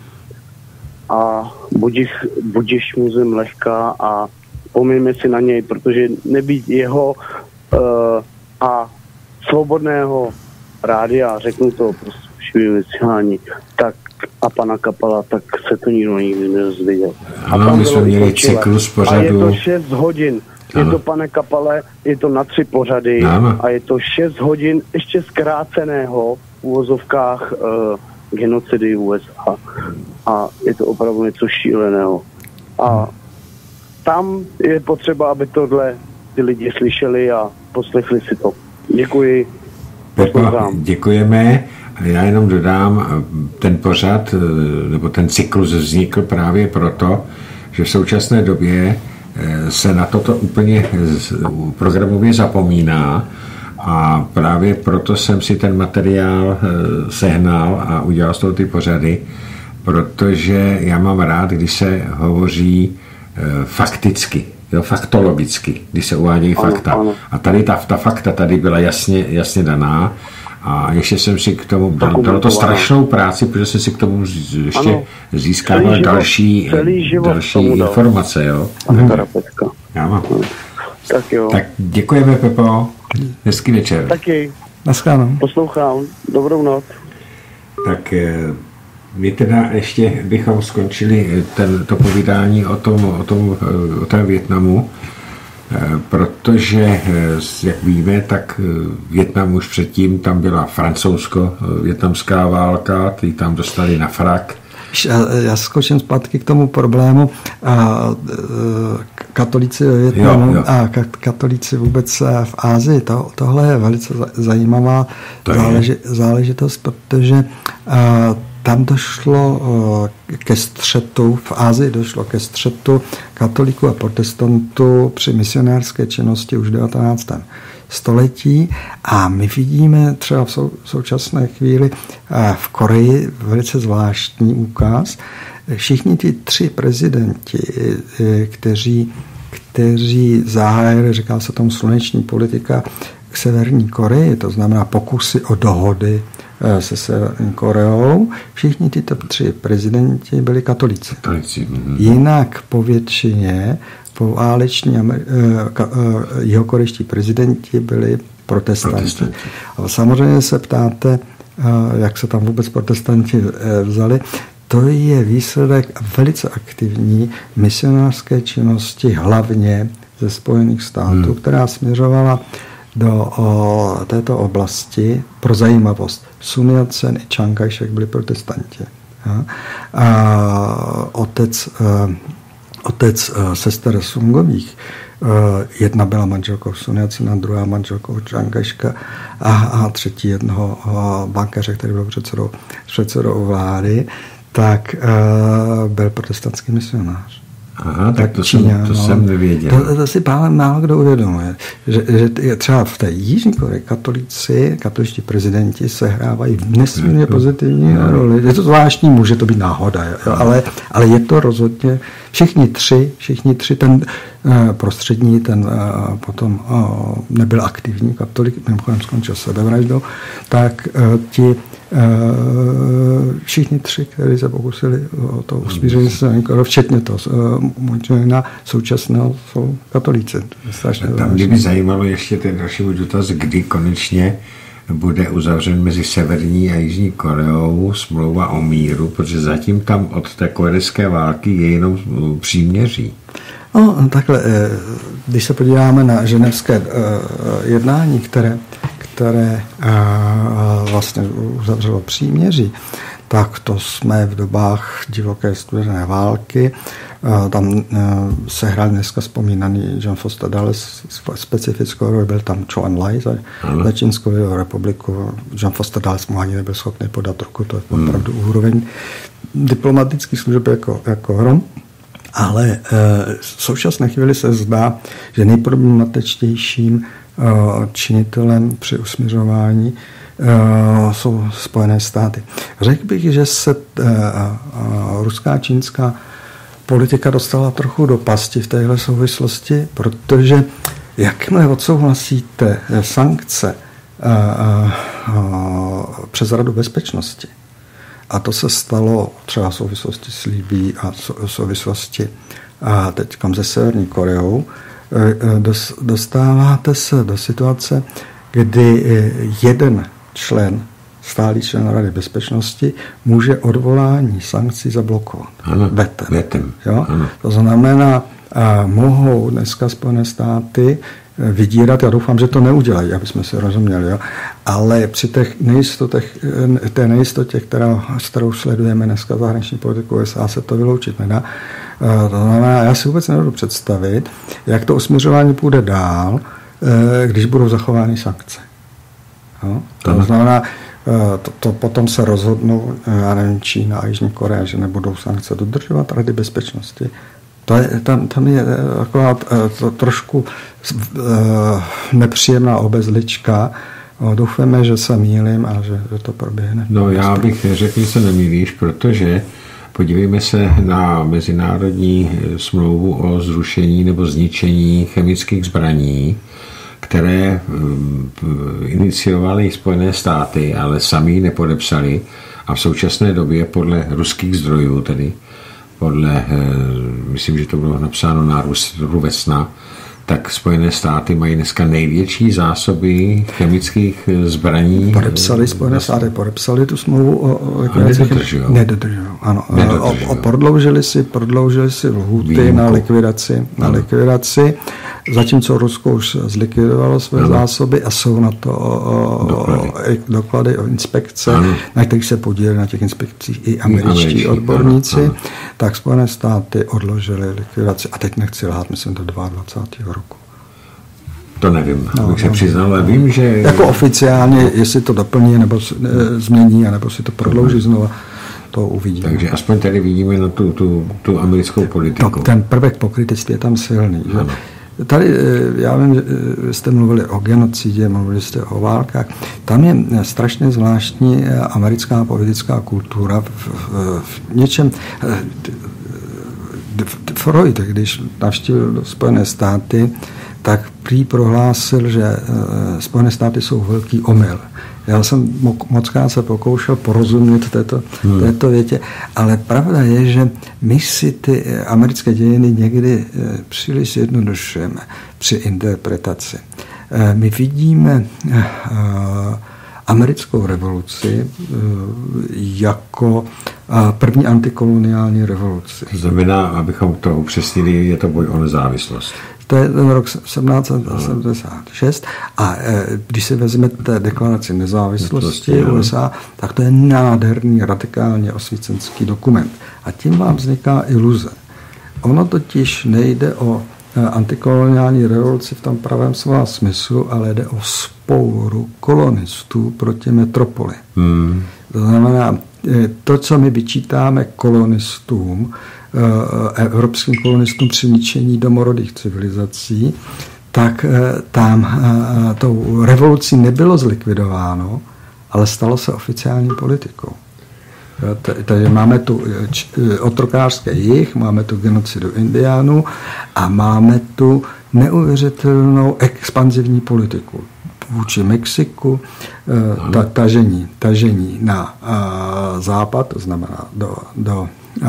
A budiš, budiš mu zem lehká a pomíme si na něj, protože nebýt jeho uh, a svobodného rádia, řeknu to prostě všude vysílání, tak a pana Kapala, tak se to nikdo nikdy nedozvěděl. Ano, my jsme měli cyklus pořadu. A je to šest hodin. Ano. Je to, pane Kapale, je to na tři pořady ano. A je to šest hodin ještě zkráceného v uvozovkách uh, genocidy U S A. A je to opravdu něco šíleného. A tam je potřeba, aby tohle ty lidi slyšeli a poslechli si to. Děkuji. Pepa, děkujeme. Já jenom dodám, ten pořad, nebo ten cyklus vznikl právě proto, že v současné době se na toto úplně programově zapomíná a právě proto jsem si ten materiál sehnal a udělal z toho ty pořady, protože já mám rád, když se hovoří fakticky, jo, faktologicky, když se uvádějí fakta. Ano, ano. A tady ta, ta fakta tady byla jasně, jasně daná. A ještě jsem si k tomu dal, dal to strašnou práci, protože jsem si k tomu ještě ano, získával celý další, život, další informace. Jo? Hmm. Já mám. Tak jo. Tak děkujeme, Pepo. Hezký večer. Taky. Naschledanou. Poslouchám. Dobrou noc. Tak my teda ještě bychom skončili ten, to povídání o tom, o tom, o tom Vietnamu, protože, jak víme, tak Vietnam už předtím, tam byla francouzsko-vietnamská válka, ty tam dostali na frak. Já skočím zpátky k tomu problému katolíci ve Vietnamu jo, jo. a katolíci vůbec v Asii. To, tohle je velice zajímavá záleži, záležitost, protože tam došlo ke střetu, v Asii došlo ke střetu katolíků a protestantů při misionářské činnosti už v devatenáctém století a my vidíme třeba v sou, současné chvíli v Koreji velice zvláštní úkaz. Všichni ty tři prezidenti, kteří, kteří zahájili, říká se tomu sluneční politika k Severní Koreji, to znamená pokusy o dohody se Severní Koreou, všichni tyto tři prezidenti byli katolíci. katolíci. Jinak po většině pováleční jihokorejští prezidenti byli protestanti. protestanti. A samozřejmě se ptáte, jak se tam vůbec protestanti vzali. To je výsledek velice aktivní misionářské činnosti, hlavně ze Spojených států, hmm. která směřovala do o, této oblasti. Pro zajímavost, Sun Yat-sen i Chiang Kai-shek byli protestanti. A, a otec Otec uh, sester Sungových, uh, jedna byla manželkou Sun Yat-sena, druhá manželkou Chiang Kai-sheka a, a třetí jednoho uh, bankéře, který byl předsedou, předsedou vlády, tak uh, byl protestantský misionář. Aha, tak, tak to, Číňa, jsem, to no, jsem nevěděl. To, to si málo kdo uvědomuje, že, že třeba v té Jižní Koreji katolíci, katoličtí prezidenti sehrávají nesmírně pozitivní no. roli. Je to zvláštní, může to být náhoda, jo, ale, ale je to rozhodně všichni tři, všichni tři, ten uh, prostřední, ten uh, potom uh, nebyl aktivní katolik, mimochodem skončil sebevraždou, tak uh, ti všichni tři, kteří se pokusili o to usmíření se, včetně toho Moon současného, jsou katolíci. Tam mě by zajímalo ještě ten další dotaz, kdy konečně bude uzavřen mezi Severní a Jižní Koreou smlouva o míru, protože zatím tam od té korejské války je jenom příměří. No, takhle, když se podíváme na ženevské jednání, které které vlastně uzavřelo příměří, tak to jsme v dobách divoké studené války. Tam se hrál dneska vzpomínaný John Foster Dulles specifickou roli, byl tam Chou En-lai za, za Čínskou republiku. John Foster Dulles mu ani nebyl schopný podat ruku, to je opravdu hmm. úroveň diplomatických služeb jako, jako hrom. Ale v současné chvíli se zdá, že nejproblematičtějším činitelem při usmířování jsou Spojené státy. Řekl bych, že se ruská a čínská politika dostala trochu do pasti v téhle souvislosti, protože jakmile odsouhlasíte sankce přes Radu bezpečnosti, a to se stalo třeba v souvislosti s Libyí a v souvislosti a teďkom se Severní Koreou, dostáváte se do situace, kdy jeden člen, stálý člen Rady bezpečnosti, může odvolání sankcí zablokovat. Ano, vetem. vetem. Jo? Ano. To znamená, a mohou dneska Spojené státy vydírat, já doufám, že to neudělají, aby jsme si rozuměli, jo? Ale při těch nejistotech, té nejistotě, která, s kterou sledujeme dneska zahraniční politiku U S A, se to vyloučit nedá. To znamená, já si vůbec nedovedu představit, jak to usměřování půjde dál, když budou zachovány sankce. Jo? To znamená, to, to potom se rozhodnou, já nevím, Čína a Jižní Korea, že nebudou sankce dodržovat Rady bezpečnosti. To je, tam, tam je taková to, trošku uh, nepříjemná obezlička. Doufáme, že se mýlím a že, že to proběhne. No já bych řekl, že se nemýlíš, protože podívejme se na mezinárodní smlouvu o zrušení nebo zničení chemických zbraní, které iniciovaly Spojené státy, ale sami nepodepsali a v současné době podle ruských zdrojů, tedy podle, myslím, že to bylo napsáno na Ruvesna, tak Spojené státy mají dneska největší zásoby chemických zbraní. Podepsali Spojené státy, podepsali tu smlouvu o likvidaci. Nedodržujou. Nedodržujou, ano. Nedodržujou. O, o, prodloužili si, prodloužili si lhůty Výjimku. na likvidaci, na ano. likvidaci, zatímco Rusko už zlikvidovalo své ano. zásoby a jsou na to o, doklady. O, doklady o inspekce, ano. na kterých se podíleli na těch inspekcích i američtí, američtí odborníci, ano. Ano. tak Spojené státy odložily likvidaci a teď nechci lhát, myslím do dvacátého druhého roku. To nevím, no, abych se no, přiznal, ale vím, že... Jako oficiálně, jestli to doplní, nebo e, změní, nebo si to prodlouží znova, to uvidíme. Takže aspoň tady vidíme na tu, tu, tu americkou politiku. To, ten prvek pokrytectví je tam silný. Že? Tady, já vím, že jste mluvili o genocidě, mluvili jste o válkách. Tam je strašně zvláštní americká politická kultura v, v, v něčem... Freud, když navštívil Spojené státy, tak prý prohlásil, že Spojené státy jsou velký omyl. Já jsem mockrát se pokoušel porozumět této, hmm. této větě, ale pravda je, že my si ty americké dějiny někdy příliš jednodušujeme při interpretaci. My vidíme americkou revoluci jako první antikoloniální revoluci. To znamená, abychom to upřesnili, je to boj o nezávislost. To je ten rok sedmnáct set sedmdesát šest a když si vezmete deklaraci nezávislosti U S A, tak to je nádherný, radikálně osvícenský dokument. A tím vám vzniká iluze. Ono totiž nejde o antikoloniální revoluci v tom pravém slova smyslu, ale jde o spouru kolonistů proti metropoli. Hmm. To znamená, to, co my vyčítáme kolonistům, evropským kolonistům při ničení domorodých civilizací, tak tam tou revolucí nebylo zlikvidováno, ale stalo se oficiální politikou. Takže máme tu otrokářské jih, máme tu genocidu indiánů a máme tu neuvěřitelnou expanzivní politiku vůči Mexiku, ta, tažení, tažení na a, západ, to znamená do, do a,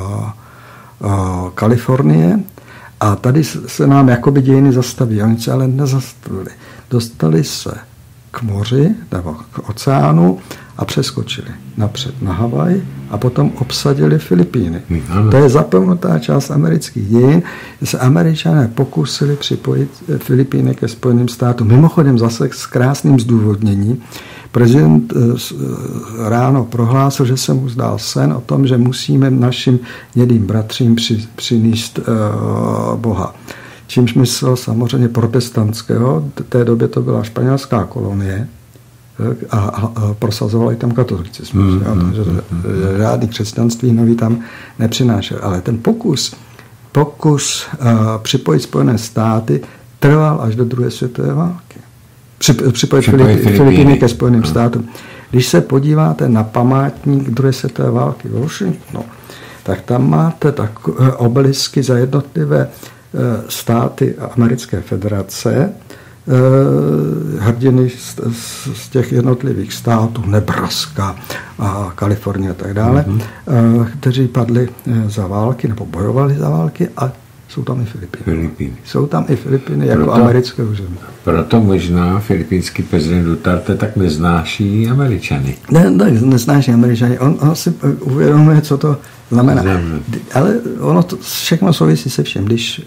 a, Kalifornie. A tady se nám jakoby dějiny zastaví. Oni se ale nezastavili. Dostali se k moři nebo k oceánu a přeskočili napřed na Havaj a potom obsadili Filipíny. Ano. To je zapomenutá část amerických dějin, že se Američané pokusili připojit Filipíny ke Spojeným státům. Mimochodem zase s krásným zdůvodněním. Prezident ráno prohlásil, že se mu zdál sen o tom, že musíme našim jedným bratřím při, přinést uh, Boha. Čímž myslel samozřejmě protestantského, v té době to byla španělská kolonie, a, a, a prosazovali tam katolicismus. Mm, mm, takže mm, žádný křesťanství nový tam nepřinášel. Ale ten pokus, pokus uh, připojit Spojené státy trval až do druhé světové války. Připojit, připojit Filipíny, Filipíny ke Spojeným státům. Když se podíváte na památník druhé světové války v Washingtonu, tak tam máte tak, uh, obelisky za jednotlivé uh, státy americké federace, hrdiny z, z těch jednotlivých států, Nebraska a Kalifornie a tak dále, mm-hmm. kteří padli za války nebo bojovali za války a jsou tam i Filipíny. Filipíny. Jsou tam i Filipíny jako proto, americké území. Proto možná filipínský prezident Duterte tak neznáší Američany. Ne, ne neznáší Američany. On, on si uvědomuje, co to znamená. Znamená. Ale ono to všechno souvisí se všem. Když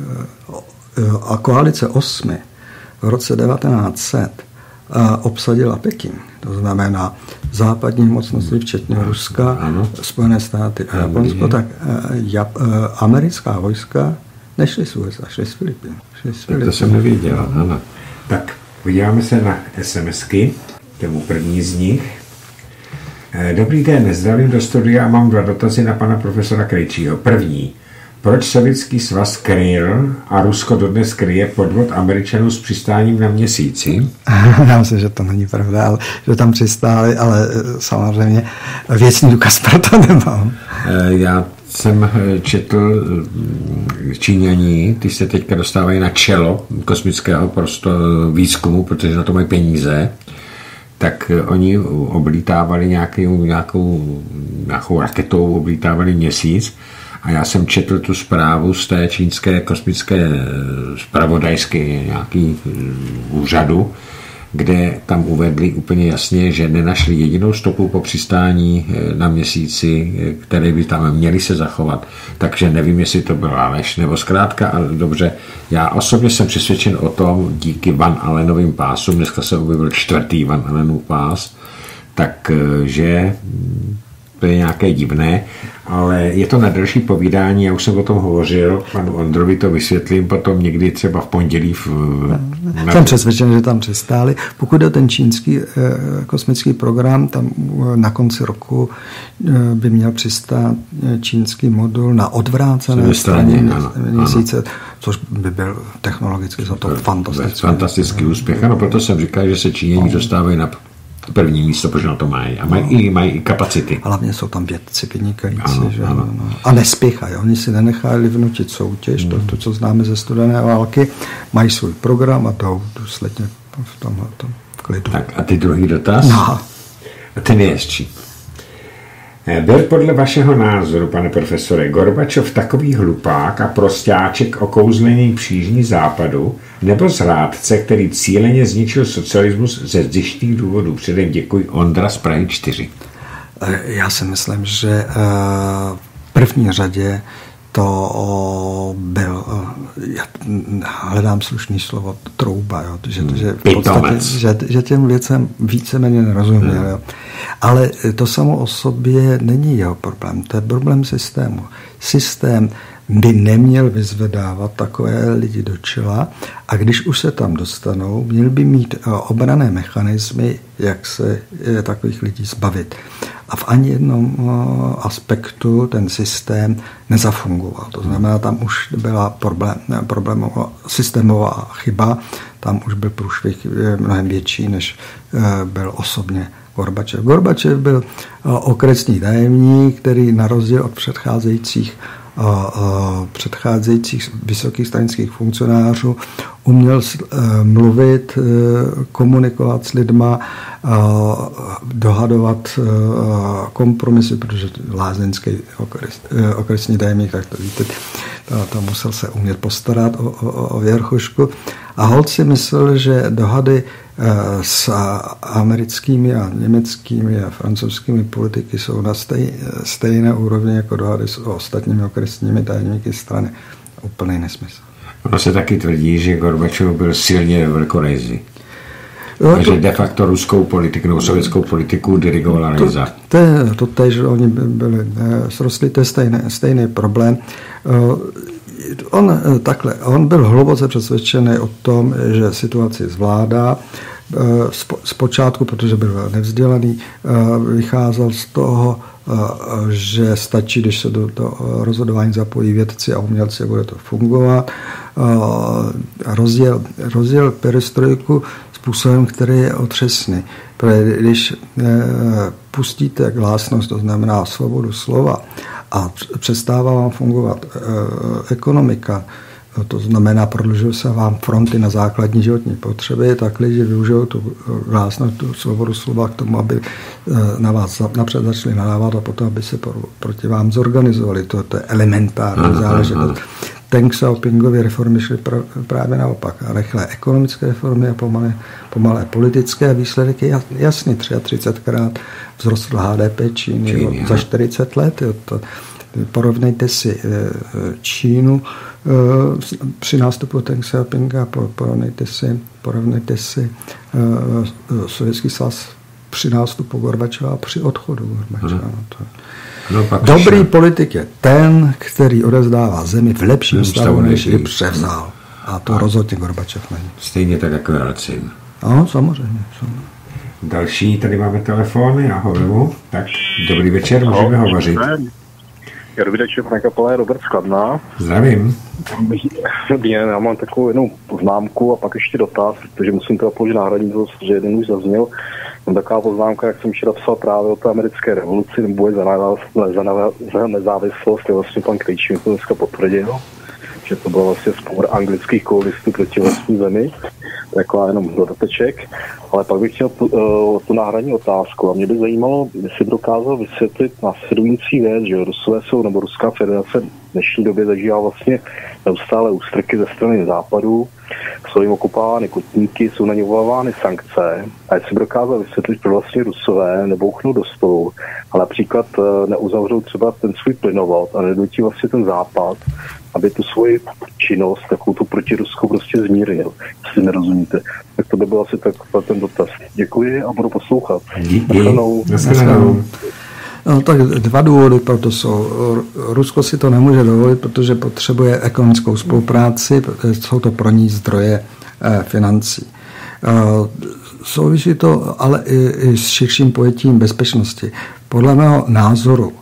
a koalice osmi v roce devatenáct set obsadila Peking, to znamená západní mocnosti, včetně Ruska, ano. Spojené státy a Japonsko, tak Jap, americká vojska nešly z U S A, šly z Filipín. Tak to jsem nevěděl, ano. Tak podíváme se na SMSky, tomu první z nich. Dobrý den, zdravím do studia a mám dva dotazy na pana profesora Krejčího. První. Proč Sovětský svaz kryl a Rusko dodnes kryje podvod Američanů s přistáním na Měsíci? Já myslím, že to není pravda, ale, že tam přistáli, ale samozřejmě věcný důkaz pro to nemám. Já jsem četl Číňaní, ty se teďka dostávají na čelo kosmického prosto výzkumu, protože na to mají peníze, tak oni oblítávali nějakou, nějakou, nějakou raketou, oblítávali Měsíc. A já jsem četl tu zprávu z té čínské kosmické zpravodajské nějaký úřadu, kde tam uvedli úplně jasně, že nenašli jedinou stopu po přistání na měsíci, které by tam měly se zachovat. Takže nevím, jestli to byla lež nebo zkrátka, ale dobře. Já osobně jsem přesvědčen o tom, díky Van Allenovým pásům, dneska se objevil čtvrtý Van Allenův pás, takže to je nějaké divné, ale je to na další povídání, já už jsem o tom hovořil, panu Ondrovi to vysvětlím potom někdy třeba v pondělí. V, na... Jsem přesvědčen, že tam přistáli. Pokud je ten čínský eh, kosmický program, tam na konci roku eh, by měl přistát čínský modul na odvrácené straně měsíce, což by byl technologicky za to fantastický. Fantastický úspěch, ano, proto jsem říkal, že se Číňani dostávají na první místo, protože na to mají. A mají, no. i, mají i kapacity. Hlavně jsou tam vědci vynikající. Ano, že? Ano. No. A nespěchají. Oni si nenechali vnutit soutěž. Hmm. To, to, co známe ze studené války. Mají svůj program a jdou důsledně v tomhle klidu. Tak a ty druhý dotaz? No. A ten je hezčí. Byl podle vašeho názoru, pane profesore, Gorbačov takový hlupák a prostáček okouzlený přížní západu, nebo zrádce, který cíleně zničil socialismus ze zjištných důvodů? Předem děkuji, Ondra z Prahy čtyři. Já si myslím, že v první řadě to byl, já hledám slušný slovo, trouba, jo, že, že, v podstatě, že, že těm věcem víceméně nerozuměl. Jo. Ale to samo o sobě není jeho problém, to je problém systému. Systém by neměl vyzvedávat takové lidi do čela a když už se tam dostanou, měl by mít obranné mechanismy, jak se takových lidí zbavit. A v ani jednom aspektu ten systém nezafungoval. To znamená, tam už byla problém, problémová systémová chyba, tam už byl průšvih mnohem větší, než byl osobně Gorbačov. Gorbačov byl okresní tajemník, který na rozdíl od předcházejících předcházejících vysokých stranických funkcionářů uměl mluvit, komunikovat s lidma, dohadovat kompromisy, protože lázeňský okres, okresní tajemník, tak to víte, to, to musel se umět postarat o, o, o věrchušku. A holt si myslel, že dohady s americkými a německými a francouzskými politiky jsou na stej, stejné úrovni jako dohady s ostatními okresními tajemníky strany. Úplný nesmysl. Ono se taky tvrdí, že Gorbačov byl silně velkorejzí. No, že de facto ruskou politiku nebo sovětskou politiku dirigovala Rejza. To je to, to, že oni byli srostli, to je stejný, stejný problém. On, takhle, on byl hluboce přesvědčený o tom, že situaci zvládá. Zpočátku, protože byl nevzdělaný, vycházel z toho, že stačí, když se do, do rozhodování zapojí vědci a umělci, bude to fungovat. Rozděl, rozděl perestrojku způsobem, který je otřesný. Protože když pustíte glásnost, to znamená svobodu slova, a přestává vám fungovat ekonomika, to znamená, prodlužují se vám fronty na základní životní potřeby, tak lidi využijou tu glásnost, tu svobodu slova k tomu, aby na vás napřed začali nadávat a potom, aby se proti vám zorganizovali. To, to je elementární záležitost. Deng Xiaopingovy reformy šly právě naopak. A rychlé ekonomické reformy a pomalé, pomalé politické. Výsledek je jasný. třiatřicetkrát vzrostl H D P Číny, Číny za čtyřicet let. Jo, to, porovnejte si Čínu při nástupu Deng Xiaopinga, porovnejte si, porovnejte si Sovětský svaz při nástupu Gorbačova a při odchodu Gorbačova. Hmm. To No, dobrý přišel. Politik je ten, který odezdává zemi v lepším stavu, než ji převzal. A to a rozhodně Gorbačov není. Stejně tak jako Jelcin. No, samozřejmě, samozřejmě. Další, tady máme telefony, ahoj. Tak, dobrý večer, můžeme no, hovořit. Dobrý večer, pane Kapale, Robert Skladná. Zdravím. Já mám takovou jednu poznámku a pak ještě dotaz, protože musím teda položit náhradní, protože jeden už zazněl. Mám taková poznámka, jak jsem včera psal právě o té americké revoluci, nebo boji za, za, za nezávislost, je vlastně pan Krejčí mi to dneska potvrdil, že to byl vlastně spor anglických kolonistů proti vlastní zemi. jako jenom dodateček, ale pak bych chtěl tu, uh, tu náhradní otázku a mě by zajímalo, jestli by dokázal vysvětlit následující věc, že Rusové jsou, nebo Ruská federace v dnešní době zažívá vlastně neustále ústrky ze strany západu, jsou jim okupávány kotníky, jsou na ně uvalovány sankce a jestli by dokázal vysvětlit, proč vlastně Rusové nebouchnou do stolu, ale například uh, neuzavřou třeba ten svůj plynovod a nedonutí vlastně ten západ, aby tu svoji činnost, takovou tu protiruskou prostě zmírnil. Jestli nerozumíte. Tak to by byl asi tak ten dotaz. Děkuji a budu poslouchat. Díky. No, tak dva důvody pro to jsou. Rusko si to nemůže dovolit, protože potřebuje ekonomickou spolupráci, protože jsou to pro ní zdroje eh, financí. Eh, souvisí to ale i, i s širším pojetím bezpečnosti. Podle mého názoru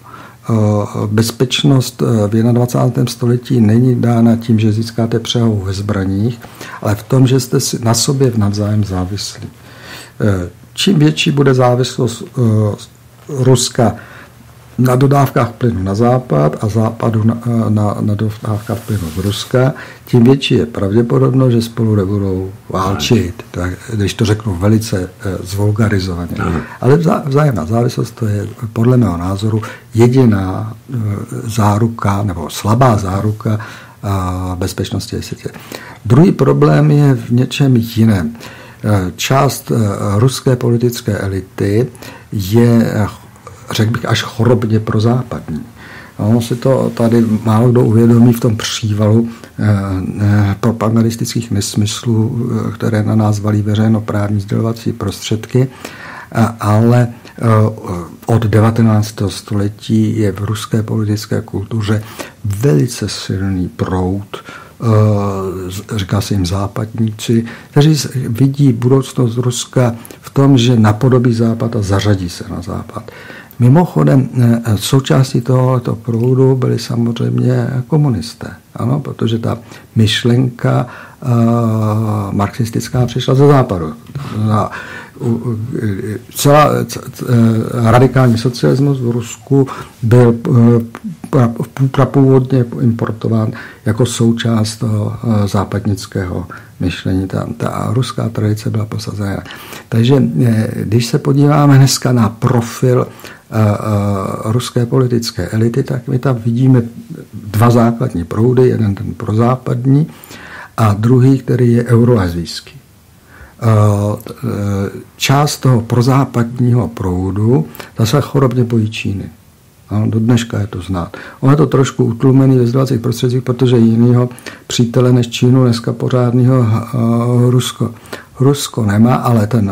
bezpečnost v dvacátém prvním století není dána tím, že získáte převahu ve zbraních, ale v tom, že jste si na sobě navzájem závislí. Čím větší bude závislost Ruska na dodávkách plynu na západ a západu na, na, na dodávkách plynu z Ruska, tím větší je pravděpodobnost, že spolu nebudou válčit. Tak, když to řeknu velice zvulgarizovaně. Ale vzájemná závislost to je podle mého názoru jediná záruka nebo slabá záruka bezpečnosti světě. Druhý problém je v něčem jiném. Část ruské politické elity je, řekl bych, až chorobně prozápadní. Ono si to tady málo kdo uvědomí v tom přívalu eh, propagandistických nesmyslů, které na nás valí veřejnoprávní sdělovací prostředky, eh, ale eh, od devatenáctého století je v ruské politické kultuře velice silný proud, eh, říká se jim západníci, kteří vidí budoucnost Ruska v tom, že napodobí západ a zařadí se na západ. Mimochodem, součástí tohoto proudu byli samozřejmě komunisté, ano, protože ta myšlenka uh, marxistická přišla ze západu. Na, uh, celá c, c, radikální socialismus v Rusku byl uh, prapůvodně importován jako součást toho uh, západnického myšlení. Ta, ta ruská tradice byla posazena. Takže když se podíváme dneska na profil ruské politické elity, tak my tam vidíme dva základní proudy, jeden ten prozápadní a druhý, který je euroazijský. Část toho prozápadního proudu zase chorobně bojí Číny. Ano, do dneška je to znát. On je to trošku utlumený ve sdělovacích prostředcích, protože jinýho přítele než Čínu dneska pořádného uh, Rusko. Rusko nemá, ale ten, uh,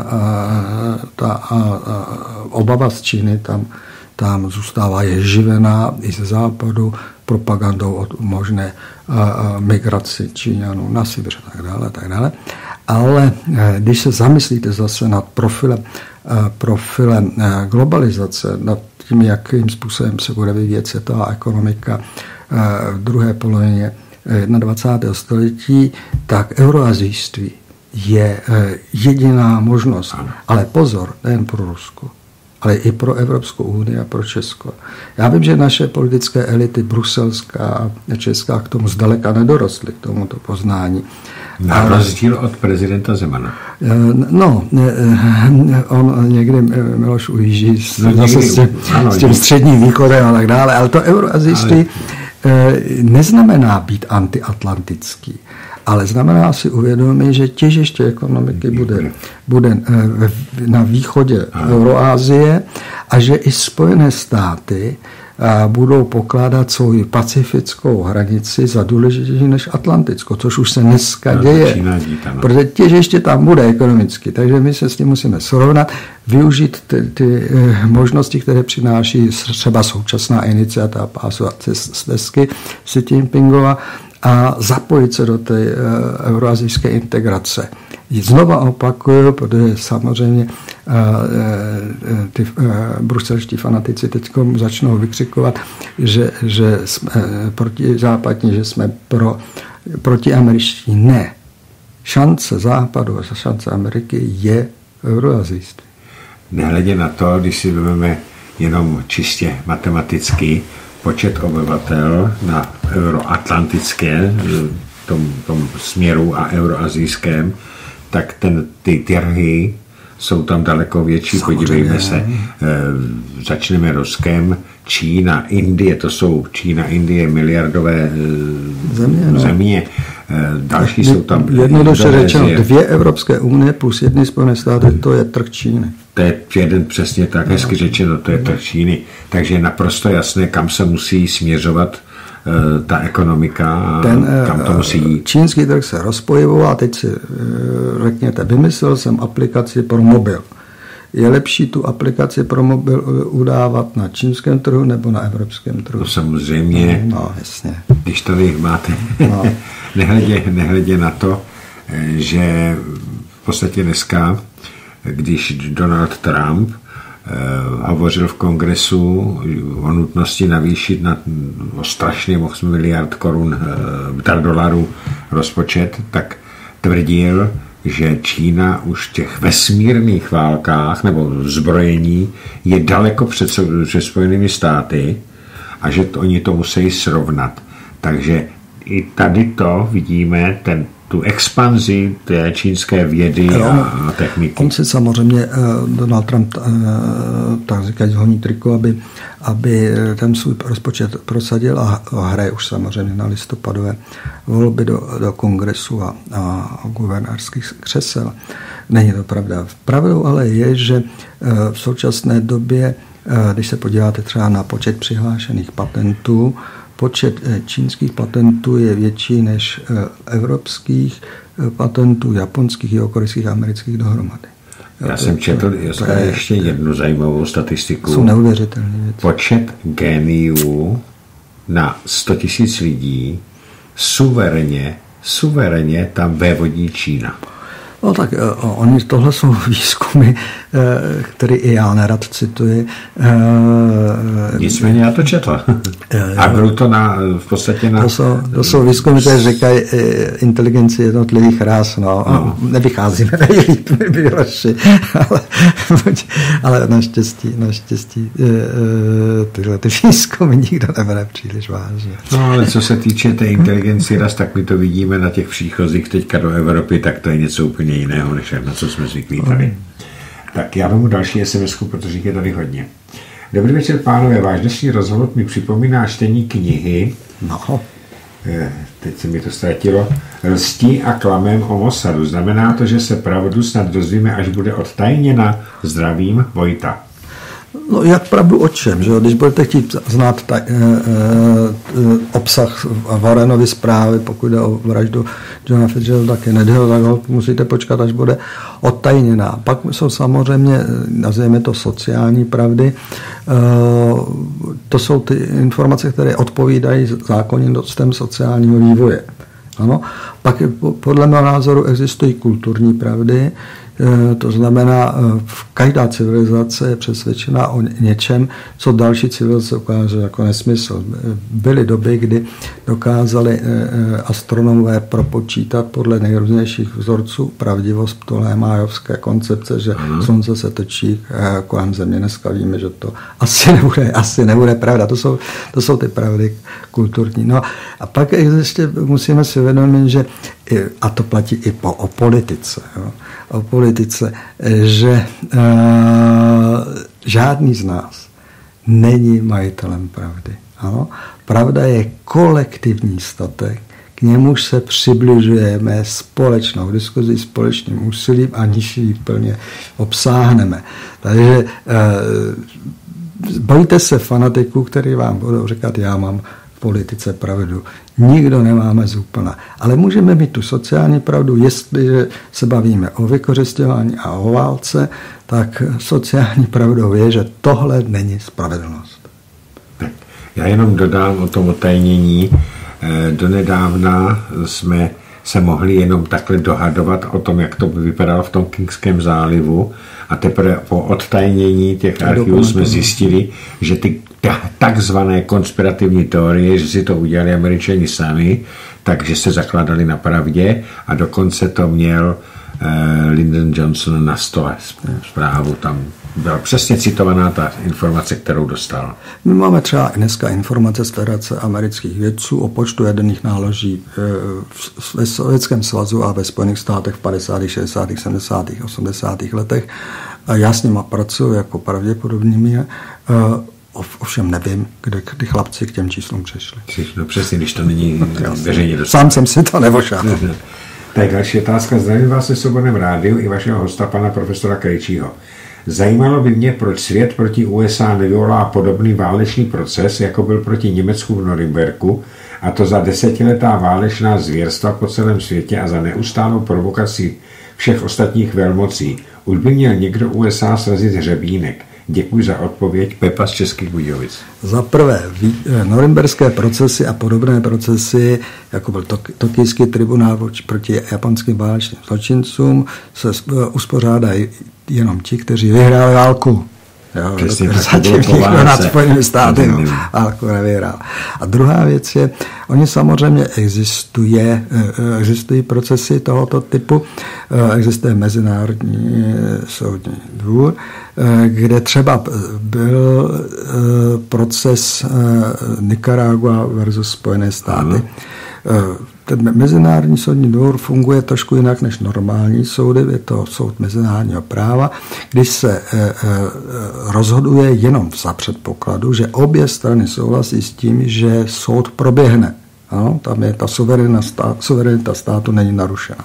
ta uh, obava z Číny tam, tam zůstává, je živená i ze západu propagandou o možné uh, migraci Číňanů na Sibiř a tak dále, tak dále. Ale uh, když se zamyslíte zase nad profilem, uh, profilem uh, globalizace, nad tím, jakým způsobem se bude vyvíjet světová ekonomika uh, v druhé polovině dvacátého prvního století, tak euroazijství je jediná možnost. Ale pozor, nejen pro Rusko, ale i pro Evropskou unii a pro Česko. Já vím, že naše politické elity, bruselská a česká, k tomu zdaleka nedorostly, k tomuto poznání. Na rozdíl od prezidenta Zemana. No, on někdy, Miloš, ujíždí s, zase s, tím, ano, s tím středním východem a tak dále, ale to euroazijství ale... neznamená být antiatlantický, ale znamená si uvědomit, že těžiště ekonomiky bude, bude na východě Euroasie a že i Spojené státy budou pokládat svou pacifickou hranici za důležitější než atlantickou, což už se dneska no, děje. Protože těžiště tam bude ekonomicky, takže my se s tím musíme srovnat, využít ty, ty možnosti, které přináší třeba současná iniciativa pásové stezky Xi Jinpingova a zapojit se do té uh, euroazijské integrace. Znova opakuju, protože samozřejmě uh, ty uh, bruselští fanatici teď začnou vykřikovat, že, že jsme uh, protizápadní, že jsme pro, protiameričtí. Ne. Šance Západu a šance Ameriky je euroazijství. Nehledě na to, když si vezmeme jenom čistě matematicky počet obyvatel na euroatlantické tom, tom směru a euroazijském, tak ten, ty trhy jsou tam daleko větší. Samozřejmě. Podívejme se, e, začneme Ruskem, Čína, Indie, to jsou Čína, Indie, miliardové e, země. No. země. E, další je, jsou tam... Jednoduše řečeno, dvě Evropské unie plus jedny Spojené státy, to je trh Číny. To je jeden přesně tak, hezky no. řečeno, to je trh Číny. Takže je naprosto jasné, kam se musí směřovat ta ekonomika, ten, kam to musí jít. Čínský trh se rozpojivoval a teď si řekněte, vymyslel jsem aplikaci pro mobil. Je lepší tu aplikaci pro mobil udávat na čínském trhu nebo na evropském trhu? No samozřejmě, no, no, jasně. Když tady máte, no. nehledě, nehledě na to, že v podstatě dneska, když Donald Trump hovořil v kongresu o nutnosti navýšit na o strašně osm miliard korun dolarů rozpočet, tak tvrdil, že Čína už v těch vesmírných válkách nebo zbrojení je daleko před Spojenými státy a že to, oni to musí srovnat. Takže i tady to vidíme, ten tu expanzi té čínské vědy no, a techniky. On si samozřejmě, Donald Trump, tak říkají, zhoní triko, aby, aby ten svůj rozpočet prosadil a hraje už samozřejmě na listopadové volby do, do kongresu a, a guvernérských křesel. Není to pravda. Pravdou ale je, že v současné době, když se podíváte třeba na počet přihlášených patentů, počet čínských patentů je větší než evropských patentů, japonských, jihokorejských a amerických dohromady. Já to, jsem četl to, to je, ještě jednu zajímavou statistiku. Jsou neuvěřitelné věci. Počet géniů na sto tisíc lidí suverénně, suverénně tam vévodí Čína. No tak oni, tohle jsou výzkumy, které i já nerad cituji. Nicméně já to četl. A bylo to na, v podstatě na... To jsou, to jsou výzkumy, které říkají inteligenci jednotlivých ras. No. No. Nevycházíme nejlíp, my vyroši. Ale, ale naštěstí, naštěstí tyhle ty výzkumy nikdo nebere příliš vážně. No ale co se týče té inteligenci ras, tak my to vidíme na těch příchozích teďka do Evropy, tak to je něco úplně jiného, než na co jsme zvyklí tady. Tak já vemu další es em esku, protože je tady hodně. Dobrý večer, pánové. Váš dnešní rozhovor mi připomíná čtení knihy. No. Teď se mi to ztratilo. Lstí a klamem o Mossadu. Znamená to, že se pravdu snad dozvíme, až bude odtajněna. Zdravím, Vojta. No jak pravdu o čem, že jo? Když budete chtít znát ta, e, e, obsah Warrenovy zprávy, pokud jde o vraždu Johna Fitzgeralda Kennedyho, tak ho musíte počkat, až bude odtajněná. Pak jsou samozřejmě, nazvěme to sociální pravdy, e, to jsou ty informace, které odpovídají zákonitostem sociálního vývoje. Ano? Pak podle mého názoru existují kulturní pravdy, to znamená, každá civilizace je přesvědčená o něčem, co další civilizace ukáže jako nesmysl. Byly doby, kdy dokázali astronomové propočítat podle nejrůznějších vzorců pravdivost ptolémájovské koncepce, že hmm. slunce se točí kolem země. Dneska víme, že to asi nebude, asi nebude pravda. To jsou, to jsou ty pravdy kulturní. No a pak ještě musíme si uvědomit, že a to platí i po, o politice, jo, o politice, že uh, žádný z nás není majitelem pravdy. Ano? Pravda je kolektivní statek, k němuž se přibližujeme společnou diskuzí, společným úsilím, aniž ji plně obsáhneme. Takže uh, bojte se fanatiků, který vám budou říkat, já mám v politice pravdu. Nikdo nemáme zúplna. Ale můžeme mít tu sociální pravdu, jestliže se bavíme o vykořisťování a o válce, tak sociální pravdou je, že tohle není spravedlnost. Já jenom dodám o tom otajnění. Donedávna jsme se mohli jenom takhle dohadovat o tom, jak to by vypadalo v tom Kingském zálivu a teprve po odtajnění těch archivů jsme zjistili, že ty takzvané konspirativní teorie, že si to udělali Američani sami, takže se zakládali na pravdě a dokonce to měl eh, Lyndon Johnson na stole zprávu tam. byla přesně citovaná ta informace, kterou dostal. My máme třeba dneska informace z Federace amerických vědců o počtu jaderných náloží ve Sovětském svazu a ve Spojených státech v padesátých, šedesátých, sedmdesátých, osmdesátých letech. A já s nima pracuji jako pravděpodobnými. Ovšem nevím, kde ty chlapci k těm číslům přešli. No přesně, když to není veřejně dostupné. Sám jsem si to nevošel. Tak další otázka. Zdravím vás ve Svobodném rádiu i vašeho hosta, pana profesora Krejčího. Zajímalo by mě, proč svět proti U S A nevyvolá podobný válečný proces, jako byl proti Německu v Norimberku, a to za desetiletá válečná zvěrstva po celém světě a za neustálou provokaci všech ostatních velmocí. Už by měl někdo U S A srazit hřebínek. Děkuji za odpověď. Pepa z Českých Budějovic. Za prvé, norimberské procesy a podobné procesy, jako byl tokijský tribunál proti japonským válečným zločincům, se uspořádají jenom ti, kteří vyhráli válku. Jo, zatím nikdo nad Spojenými státy válku nevyhrál. A druhá věc je, oni samozřejmě existuje, existují procesy tohoto typu, existuje Mezinárodní soudní dvůr, kde třeba byl proces Nicaragua versus Spojené státy. Ano. Ten Mezinárodní soudní dvůr funguje trošku jinak než normální soudy, je to soud mezinárodního práva, když se rozhoduje jenom za předpokladu, že obě strany souhlasí s tím, že soud proběhne. Ano, tam je ta suverenita, stát, suverenita státu není narušena.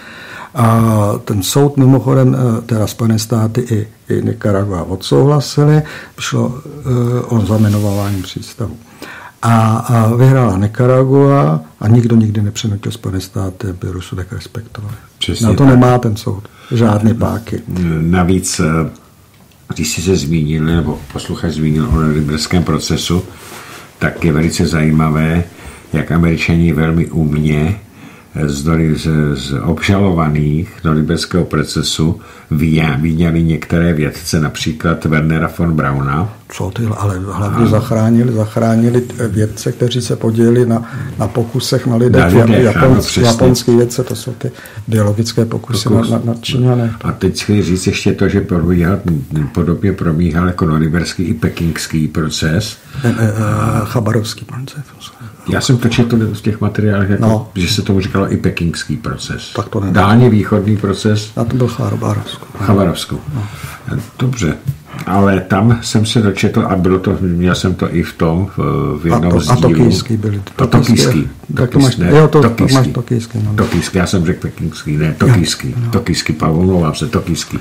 A ten soud mimochodem, teda Spojené státy i, i Nicaragua odsouhlasili, šlo o zamenování přístavu. A, a vyhrála Nicaragua a nikdo nikdy nepřenutil Spojené státy, aby rozsudek respektovali. Přesně na to tak. Nemá ten soud žádné páky. Navíc, když jsi se zmínil, nebo posluchač zmínil o norimberském procesu, tak je velice zajímavé, jak Američani velmi umně z, z, z obžalovaných norimberského procesu vyňali některé vědce, například Wernera von Brauna. Co ty, ale hlavně zachránili, zachránili vědce, kteří se podělili na, na pokusech na lidech. Na lidech Japons, japonské vědce, to jsou ty biologické pokusy Pokus. na, na, na Číňanech. A teď chci říct ještě to, že probíhal, podobně probíhal jako norimberský i pekingský proces. E, e, e, Chabarovský proces. Já jsem to četl v těch materiálech, jako, no. že se tomu říkalo i pekingský proces. Tak to Dálně východní proces. A to byl Chabarovskou. Chabarovskou. No. Dobře. Ale tam jsem se dočetl a bylo to, měl jsem to i v tom, v jednom a to, z dílů. A tokijský byly. To tokijský. Tak to máš, jo, to, to máš tokijský. No. Tokijský, já jsem řekl pekingský, ne, tokijský. No. Tokijský, Pavel, omlouvám se, tokijský.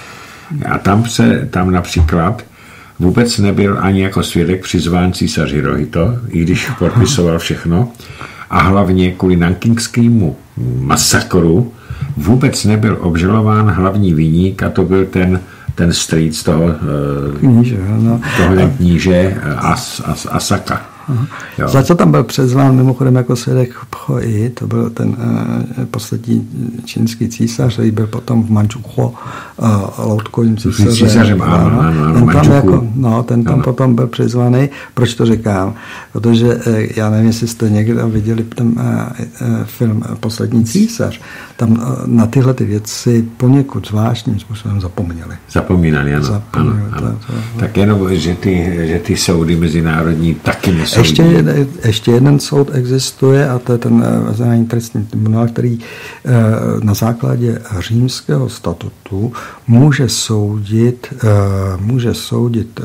A tam se, tam například vůbec nebyl ani jako svědek přizván císař Hirohito, i když podpisoval všechno. A hlavně kvůli nankingskému masakru vůbec nebyl obžalován hlavní viník, a to byl ten ten strýc toho kníže, no. toho kníže As, As, Asaka. Za co tam byl přizván mimochodem jako svědek Pchoi, to byl ten uh, poslední čínský císař, který byl potom v Manchukuo uh, loutkovým císařem. Císařem, ano, ano, ano, ten tam, jako, no, ten tam ano. potom byl přizvaný. Proč to říkám? Protože uh, já nevím, jestli jste někdy viděli ten uh, uh, film Poslední císař. Tam uh, na tyhle ty věci poněkud zvláštním způsobem zapomněli. Zapomínali, ano. Zapomněli, ano, ano. To, to, to. Tak jenom, že ty, že ty soudy mezinárodní taky nesoudí. Ještě, jeden, ještě jeden soud existuje a to je ten Mezinárodní trestní tribunál, který na základě římského statutu může soudit, může soudit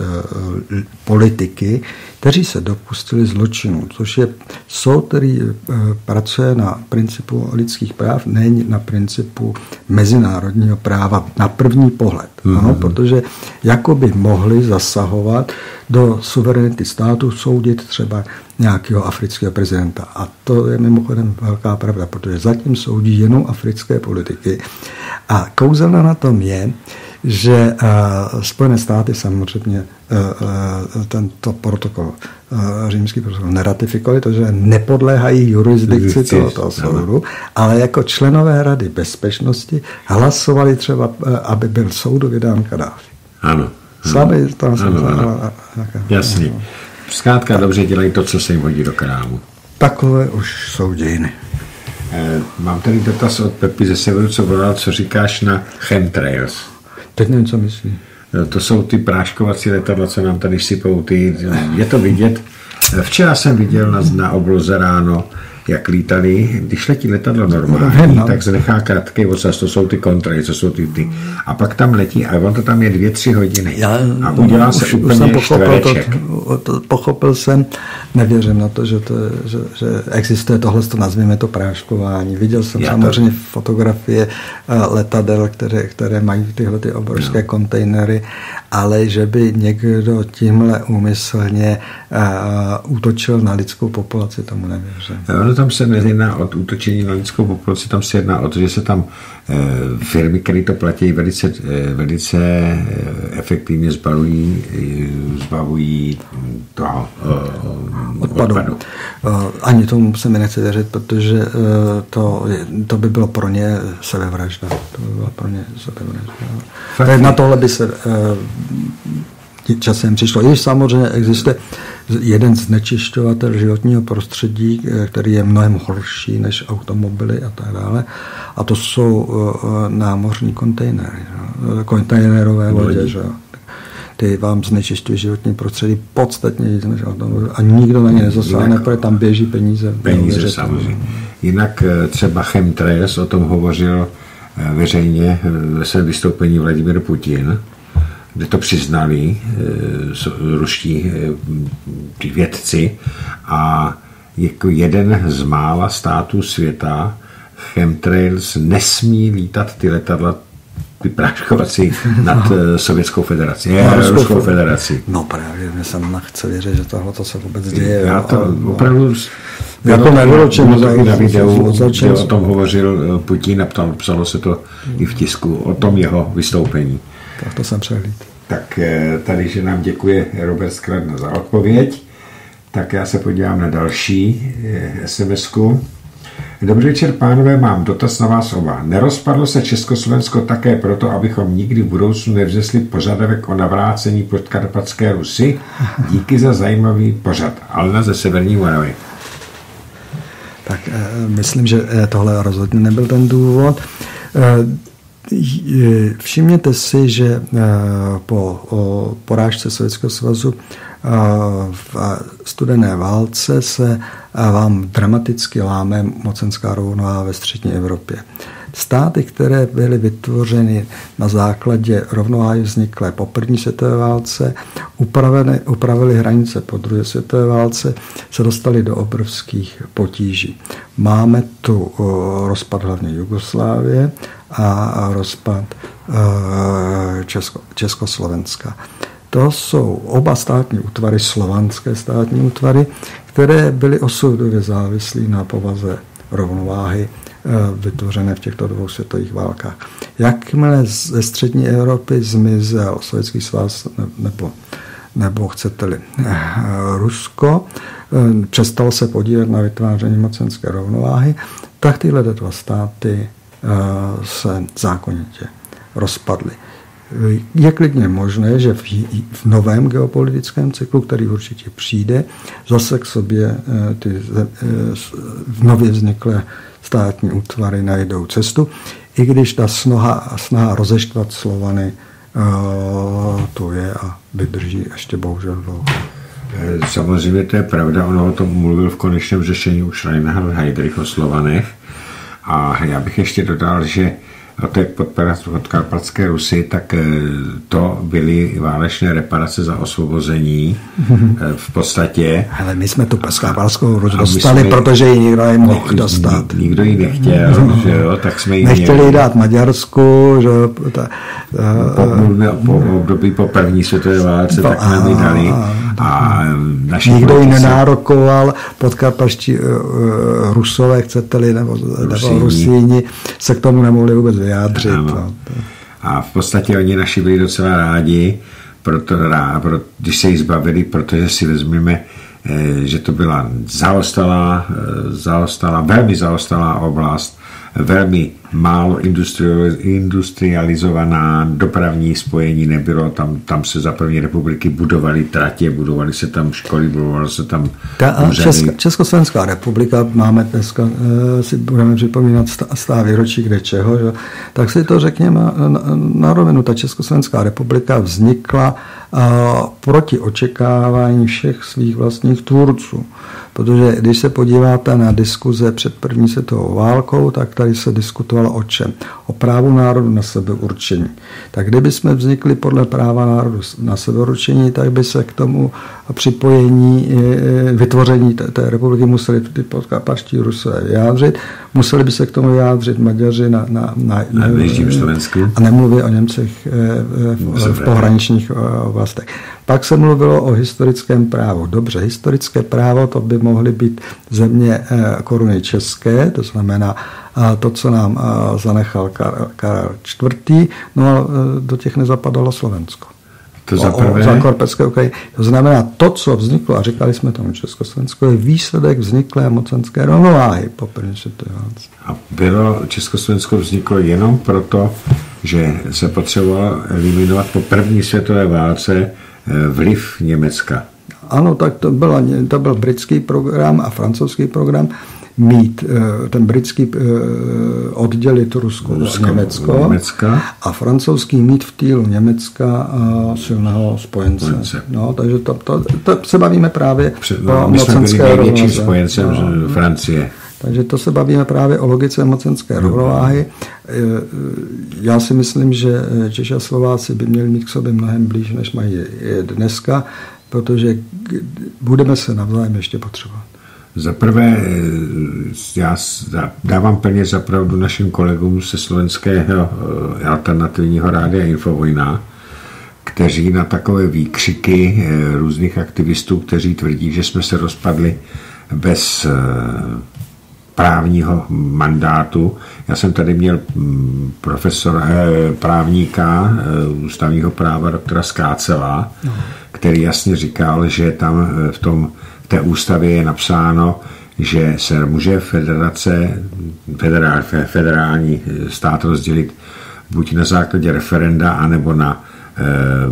politiky, kteří se dopustili zločinu, což je soud, který pracuje na principu lidských práv, ne na principu mezinárodního práva na první pohled. Mm-hmm. Ano, protože jakoby mohli zasahovat do suverenity státu, soudit třeba nějakého afrického prezidenta. A to je mimochodem velká pravda, protože zatím soudí jenom africké politiky. A kouzelné na tom je, že uh, Spojené státy samozřejmě uh, uh, tento protokol, uh, římský protokol neratifikovali, protože nepodléhají jurisdikci tohoto soudu, ale jako členové Rady bezpečnosti hlasovali třeba, uh, aby byl soudu vydán Kadáfi. Ano. Sami to ano, ano, ano. Jasně. Zkrátka dobře dělají to, co se jim hodí do krámu. Takové už jsou dějiny. Eh, mám tady dotaz od Pepy ze severu, co volal, co říkáš na chemtrails. Teď nevím, co myslí. To jsou ty práškovací letadla, co nám tady sypou. Ty, je to vidět. Včera jsem viděl na, na obloze ráno, jak lítali, když letí letadlo normální, no. tak se nechá krátký ocas, to jsou ty kontry, co jsou ty, ty. A pak tam letí a on to tam je dvě, tři hodiny. Já, a udělá no, se už, úplně už čtvereček. To, to, pochopil jsem, nevěřím na to, že, to, že, že existuje tohle, to nazvíme to práškování. Viděl jsem Já samozřejmě to... fotografie letadel, které, které mají tyhle ty obrovské no. kontejnery, ale že by někdo tímhle úmyslně uh, útočil na lidskou populaci, tomu nevěřím. Ono tam se nejedná o útočení na lidskou populaci, tam se jedná o to, že se tam e, firmy, které to platí, velice, e, velice e, efektivně zbavují, e, zbavují toho e, odpadu. odpadu. Ani tomu se mi nechce věřit, protože to, to by bylo pro ně sebevražda. To by bylo pro ně sebevražda. Na tohle by se časem přišlo. Již samozřejmě existuje jeden znečišťovatel životního prostředí, který je mnohem horší než automobily a tak dále. A to jsou námořní kontejnery. Kontejnerové lodě. Že? Ty vám znečišťují životní prostředí podstatně víc než automobily. A nikdo na ně nezasáhne, protože tam běží peníze. Peníze samozřejmě. Jinak třeba Chemtrails o tom hovořil veřejně ve svém vystoupení Vladimír Putin, kde to přiznali e, ruští e, vědci a jako jeden z mála států světa Chemtrails nesmí lítat ty letadla, ty práškovací nad no. Sovětskou federací, ne, no, Ruskou federací. No právě, mě jsem chce věřit, že tohle to se vůbec děje. Já to no, opravdu já to nevylučím, to na videu, kde o tom hovořil Putin a ptal, psalo se to i v tisku, o tom jeho vystoupení. Tak to jsem přehlíd. Tak tady, že nám děkuje Robert Skladna za odpověď. Tak já se podívám na další es em esku. Dobrý večer, pánové, mám dotaz na vás oba. Nerozpadlo se Československo také proto, abychom nikdy v budoucnu nevznesli požadavek o navrácení Podkarpatské Rusy? Díky za zajímavý pořad. Alna ze Severní Moravy. Tak myslím, že tohle rozhodně nebyl ten důvod. Všimněte si, že po porážce Sovětského svazu v studené válce se vám dramaticky láme mocenská rovnováha ve střední Evropě. Státy, které byly vytvořeny na základě rovnováhy vzniklé po první světové válce, upravily, upravily hranice po druhé světové válce, se dostaly do obrovských potíží. Máme tu rozpad hlavně Jugoslávie a rozpad Česko, Československa. To jsou oba státní útvary, slovanské státní útvary, které byly osudově závislí na povaze rovnováhy vytvořené v těchto dvou světových válkách. Jakmile ze střední Evropy zmizel Sovětský svaz nebo, nebo chcete-li Rusko, přestalo se podílet na vytváření mocenské rovnováhy, tak tyhle dva státy se zákonitě rozpadly. Je klidně možné, že v, v novém geopolitickém cyklu, který určitě přijde, zase k sobě ty v nově vzniklé státní útvary najdou cestu, i když ta snaha, snaha rozeštvat Slovany uh, to je a vydrží ještě bohužel dlouho. Samozřejmě to je pravda, ono o tom mluvil v konečném řešení už Reinhard Heydrich o Slovanech a já bych ještě dodal, že o té podkarpatské Rusy, tak to byly válečné reparace za osvobození v podstatě. Ale my jsme tu podkarpatskou Rus dostali, jsme, protože ji nikdo nemohl dostat. Nikdo ji nechtěl, no. Že jo, tak jsme ji nechtěli měli. Dát Maďarsku, že ta, po, po, po období po první světové válce, tak nám ji dali. A nikdo ji nenárokoval, podkarpatští uh, Rusové, chcete-li, nebo, nebo Rusíni, se k tomu nemohli vůbec vyjádřit. No. A v podstatě oni naši byli docela rádi, proto, proto, když se jí zbavili, protože si vezmeme, že to byla zaostalá, zaostalá, velmi zaostalá oblast velmi málo industrializovaná, dopravní spojení nebylo, tam, tam se za první republiky budovaly tratě, budovaly se tam školy, budovaly se tam Česká, Československá republika, máme dneska, si budeme připomínat stá výročí kde čeho, že? Tak si to řekněme na, na rovinu, ta Československá republika vznikla a, proti očekávání všech svých vlastních tvůrců. Protože když se podíváte na diskuze před první světovou válkou, tak tady se diskutovalo o čem? O právu národu na sebeurčení. Tak kdyby jsme vznikli podle práva národu na sebeurčení, tak by se k tomu připojení, vytvoření té, té republiky museli ty podkápačtí Rusové vyjádřit. Museli by se k tomu vyjádřit Maďaři na, na, na, na a nemluví o Němcech v, v pohraničních oblastech. Pak se mluvilo o historickém právu. Dobře, historické právo, to by mohly být země koruny české, to znamená to, co nám zanechal Karel čtvrtý. No a do těch nezapadalo Slovensko. To za prvé. Zákorpecké Ukrajiny. To znamená, to, co vzniklo, a říkali jsme tomu Československo, je výsledek vzniklé mocenské rovnováhy po první světové válce. A bylo Československo vzniklo jenom proto, že se potřebovalo eliminovat po první světové válce vliv Německa. Ano, tak to, byla, to byl britský program a francouzský program mít ten britský oddělit Rusko, Rusko Německo Německa. A francouzský mít v týlu Německa silného spojence. spojence. No, takže to, to, to se bavíme právě no, o my jsme byli největším spojencem no, Francie. Takže to se bavíme právě o logice mocenské rovnováhy. Já si myslím, že Češi a Slováci by měli mít k sobě mnohem blíž, než mají dneska, protože budeme se navzájem ještě potřebovat. Za prvé, já dávám plně za pravdu našim kolegům ze slovenského alternativního rádia Infovojna, kteří na takové výkřiky různých aktivistů, kteří tvrdí, že jsme se rozpadli bez právního mandátu. Já jsem tady měl profesora, právníka ústavního práva doktora Skácela, no. který jasně říkal, že tam v tom v té ústavě je napsáno, že se může federace, federál, federální stát rozdělit buď na základě referenda, anebo na e,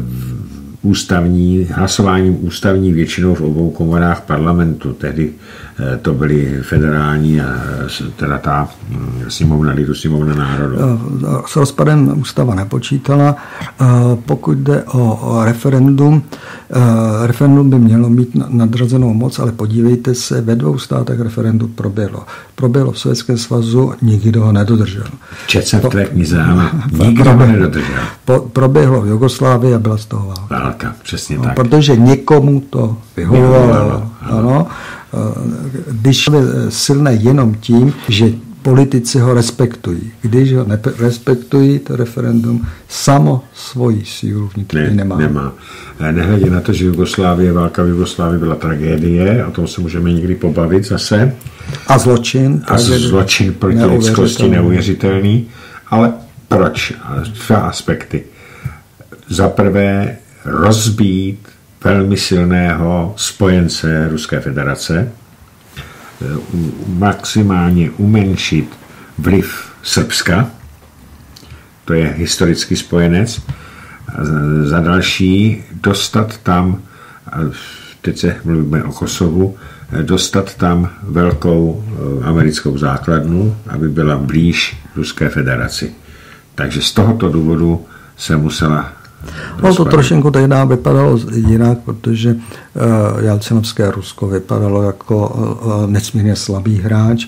ústavní, hlasováním ústavní většinou v obou komorách parlamentu. Tehdy to byly federální a teda ta sněmovna lidu, sněmovna národu. S rozpadem ústava nepočítala. Pokud jde o referendum, referendum by mělo mít nadřazenou moc, ale podívejte se, ve dvou státech referendum proběhlo. Proběhlo v Sovětském svazu, nikdo ho nedodržel. Četl jsem v té knize, ale nikdo ho nedodržel. Proběhlo v Jugoslávii a byla z toho válka. Válka, přesně no, tak. Protože někomu to vyhovovalo. Ano. Když je silné jenom tím, že politici ho respektují. Když ho nerespektují, to referendum samo svoji sílu vnitřní ne, nemá. nemá. Nehledě na to, že Jugoslávie, válka v Jugoslávii byla tragédie, o tom se můžeme někdy pobavit zase. A zločin. A zločin proti lidskosti neuvěřitelný. Ale proč? Dva aspekty. Za prvé rozbít velmi silného spojence Ruské federace, maximálně umenšit vliv Srbska, to je historický spojenec, a za další dostat tam, teď se mluvíme o Kosovu, dostat tam velkou americkou základnu, aby byla blíž Ruské federaci. Takže z tohoto důvodu se musela No to trošinku tehdy vypadalo jinak, protože uh, Jelcinovské Rusko vypadalo jako uh, nesmírně slabý hráč.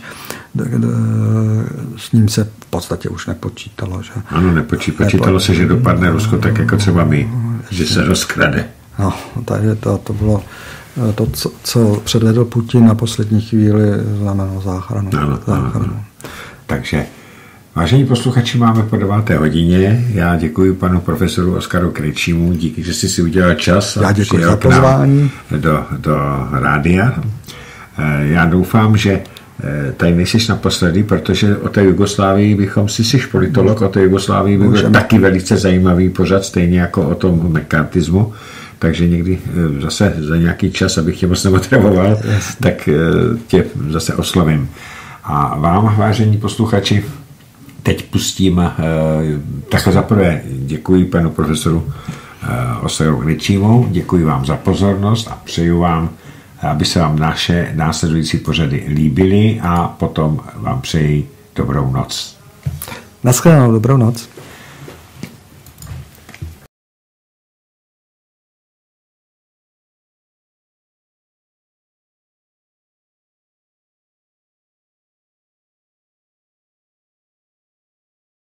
S ním se v podstatě už nepočítalo. Že? Ano, nepočítalo Nepo... se, že dopadne Rusko tak jako třeba my, že se rozkrade. No, takže to, to bylo to, co, co předvedl Putin na poslední chvíli, znamenalo záchranu. Ano, záchranu. Ano, ano. Takže vážení posluchači, máme po deváté hodině. Já děkuji panu profesoru Oskaru Krejčímu, díky, že jsi si udělal čas a děkuji za pozvání do, do rádia. Já doufám, že tady nejsiš naposledy, protože o té Jugoslávii bychom si jsi politolog, o té Jugoslávii by byl taky velice zajímavý pořad, stejně jako o tom mekartismu. Takže někdy zase za nějaký čas, abych tě moc nemotivoval, tak tě zase oslovím. A vám, vážení posluchači, teď pustím, takhle zaprvé děkuji panu profesoru Osajovi Ryčímu, děkuji vám za pozornost a přeju vám, aby se vám naše následující pořady líbily a potom vám přeji dobrou noc. Naschledanou, dobrou noc.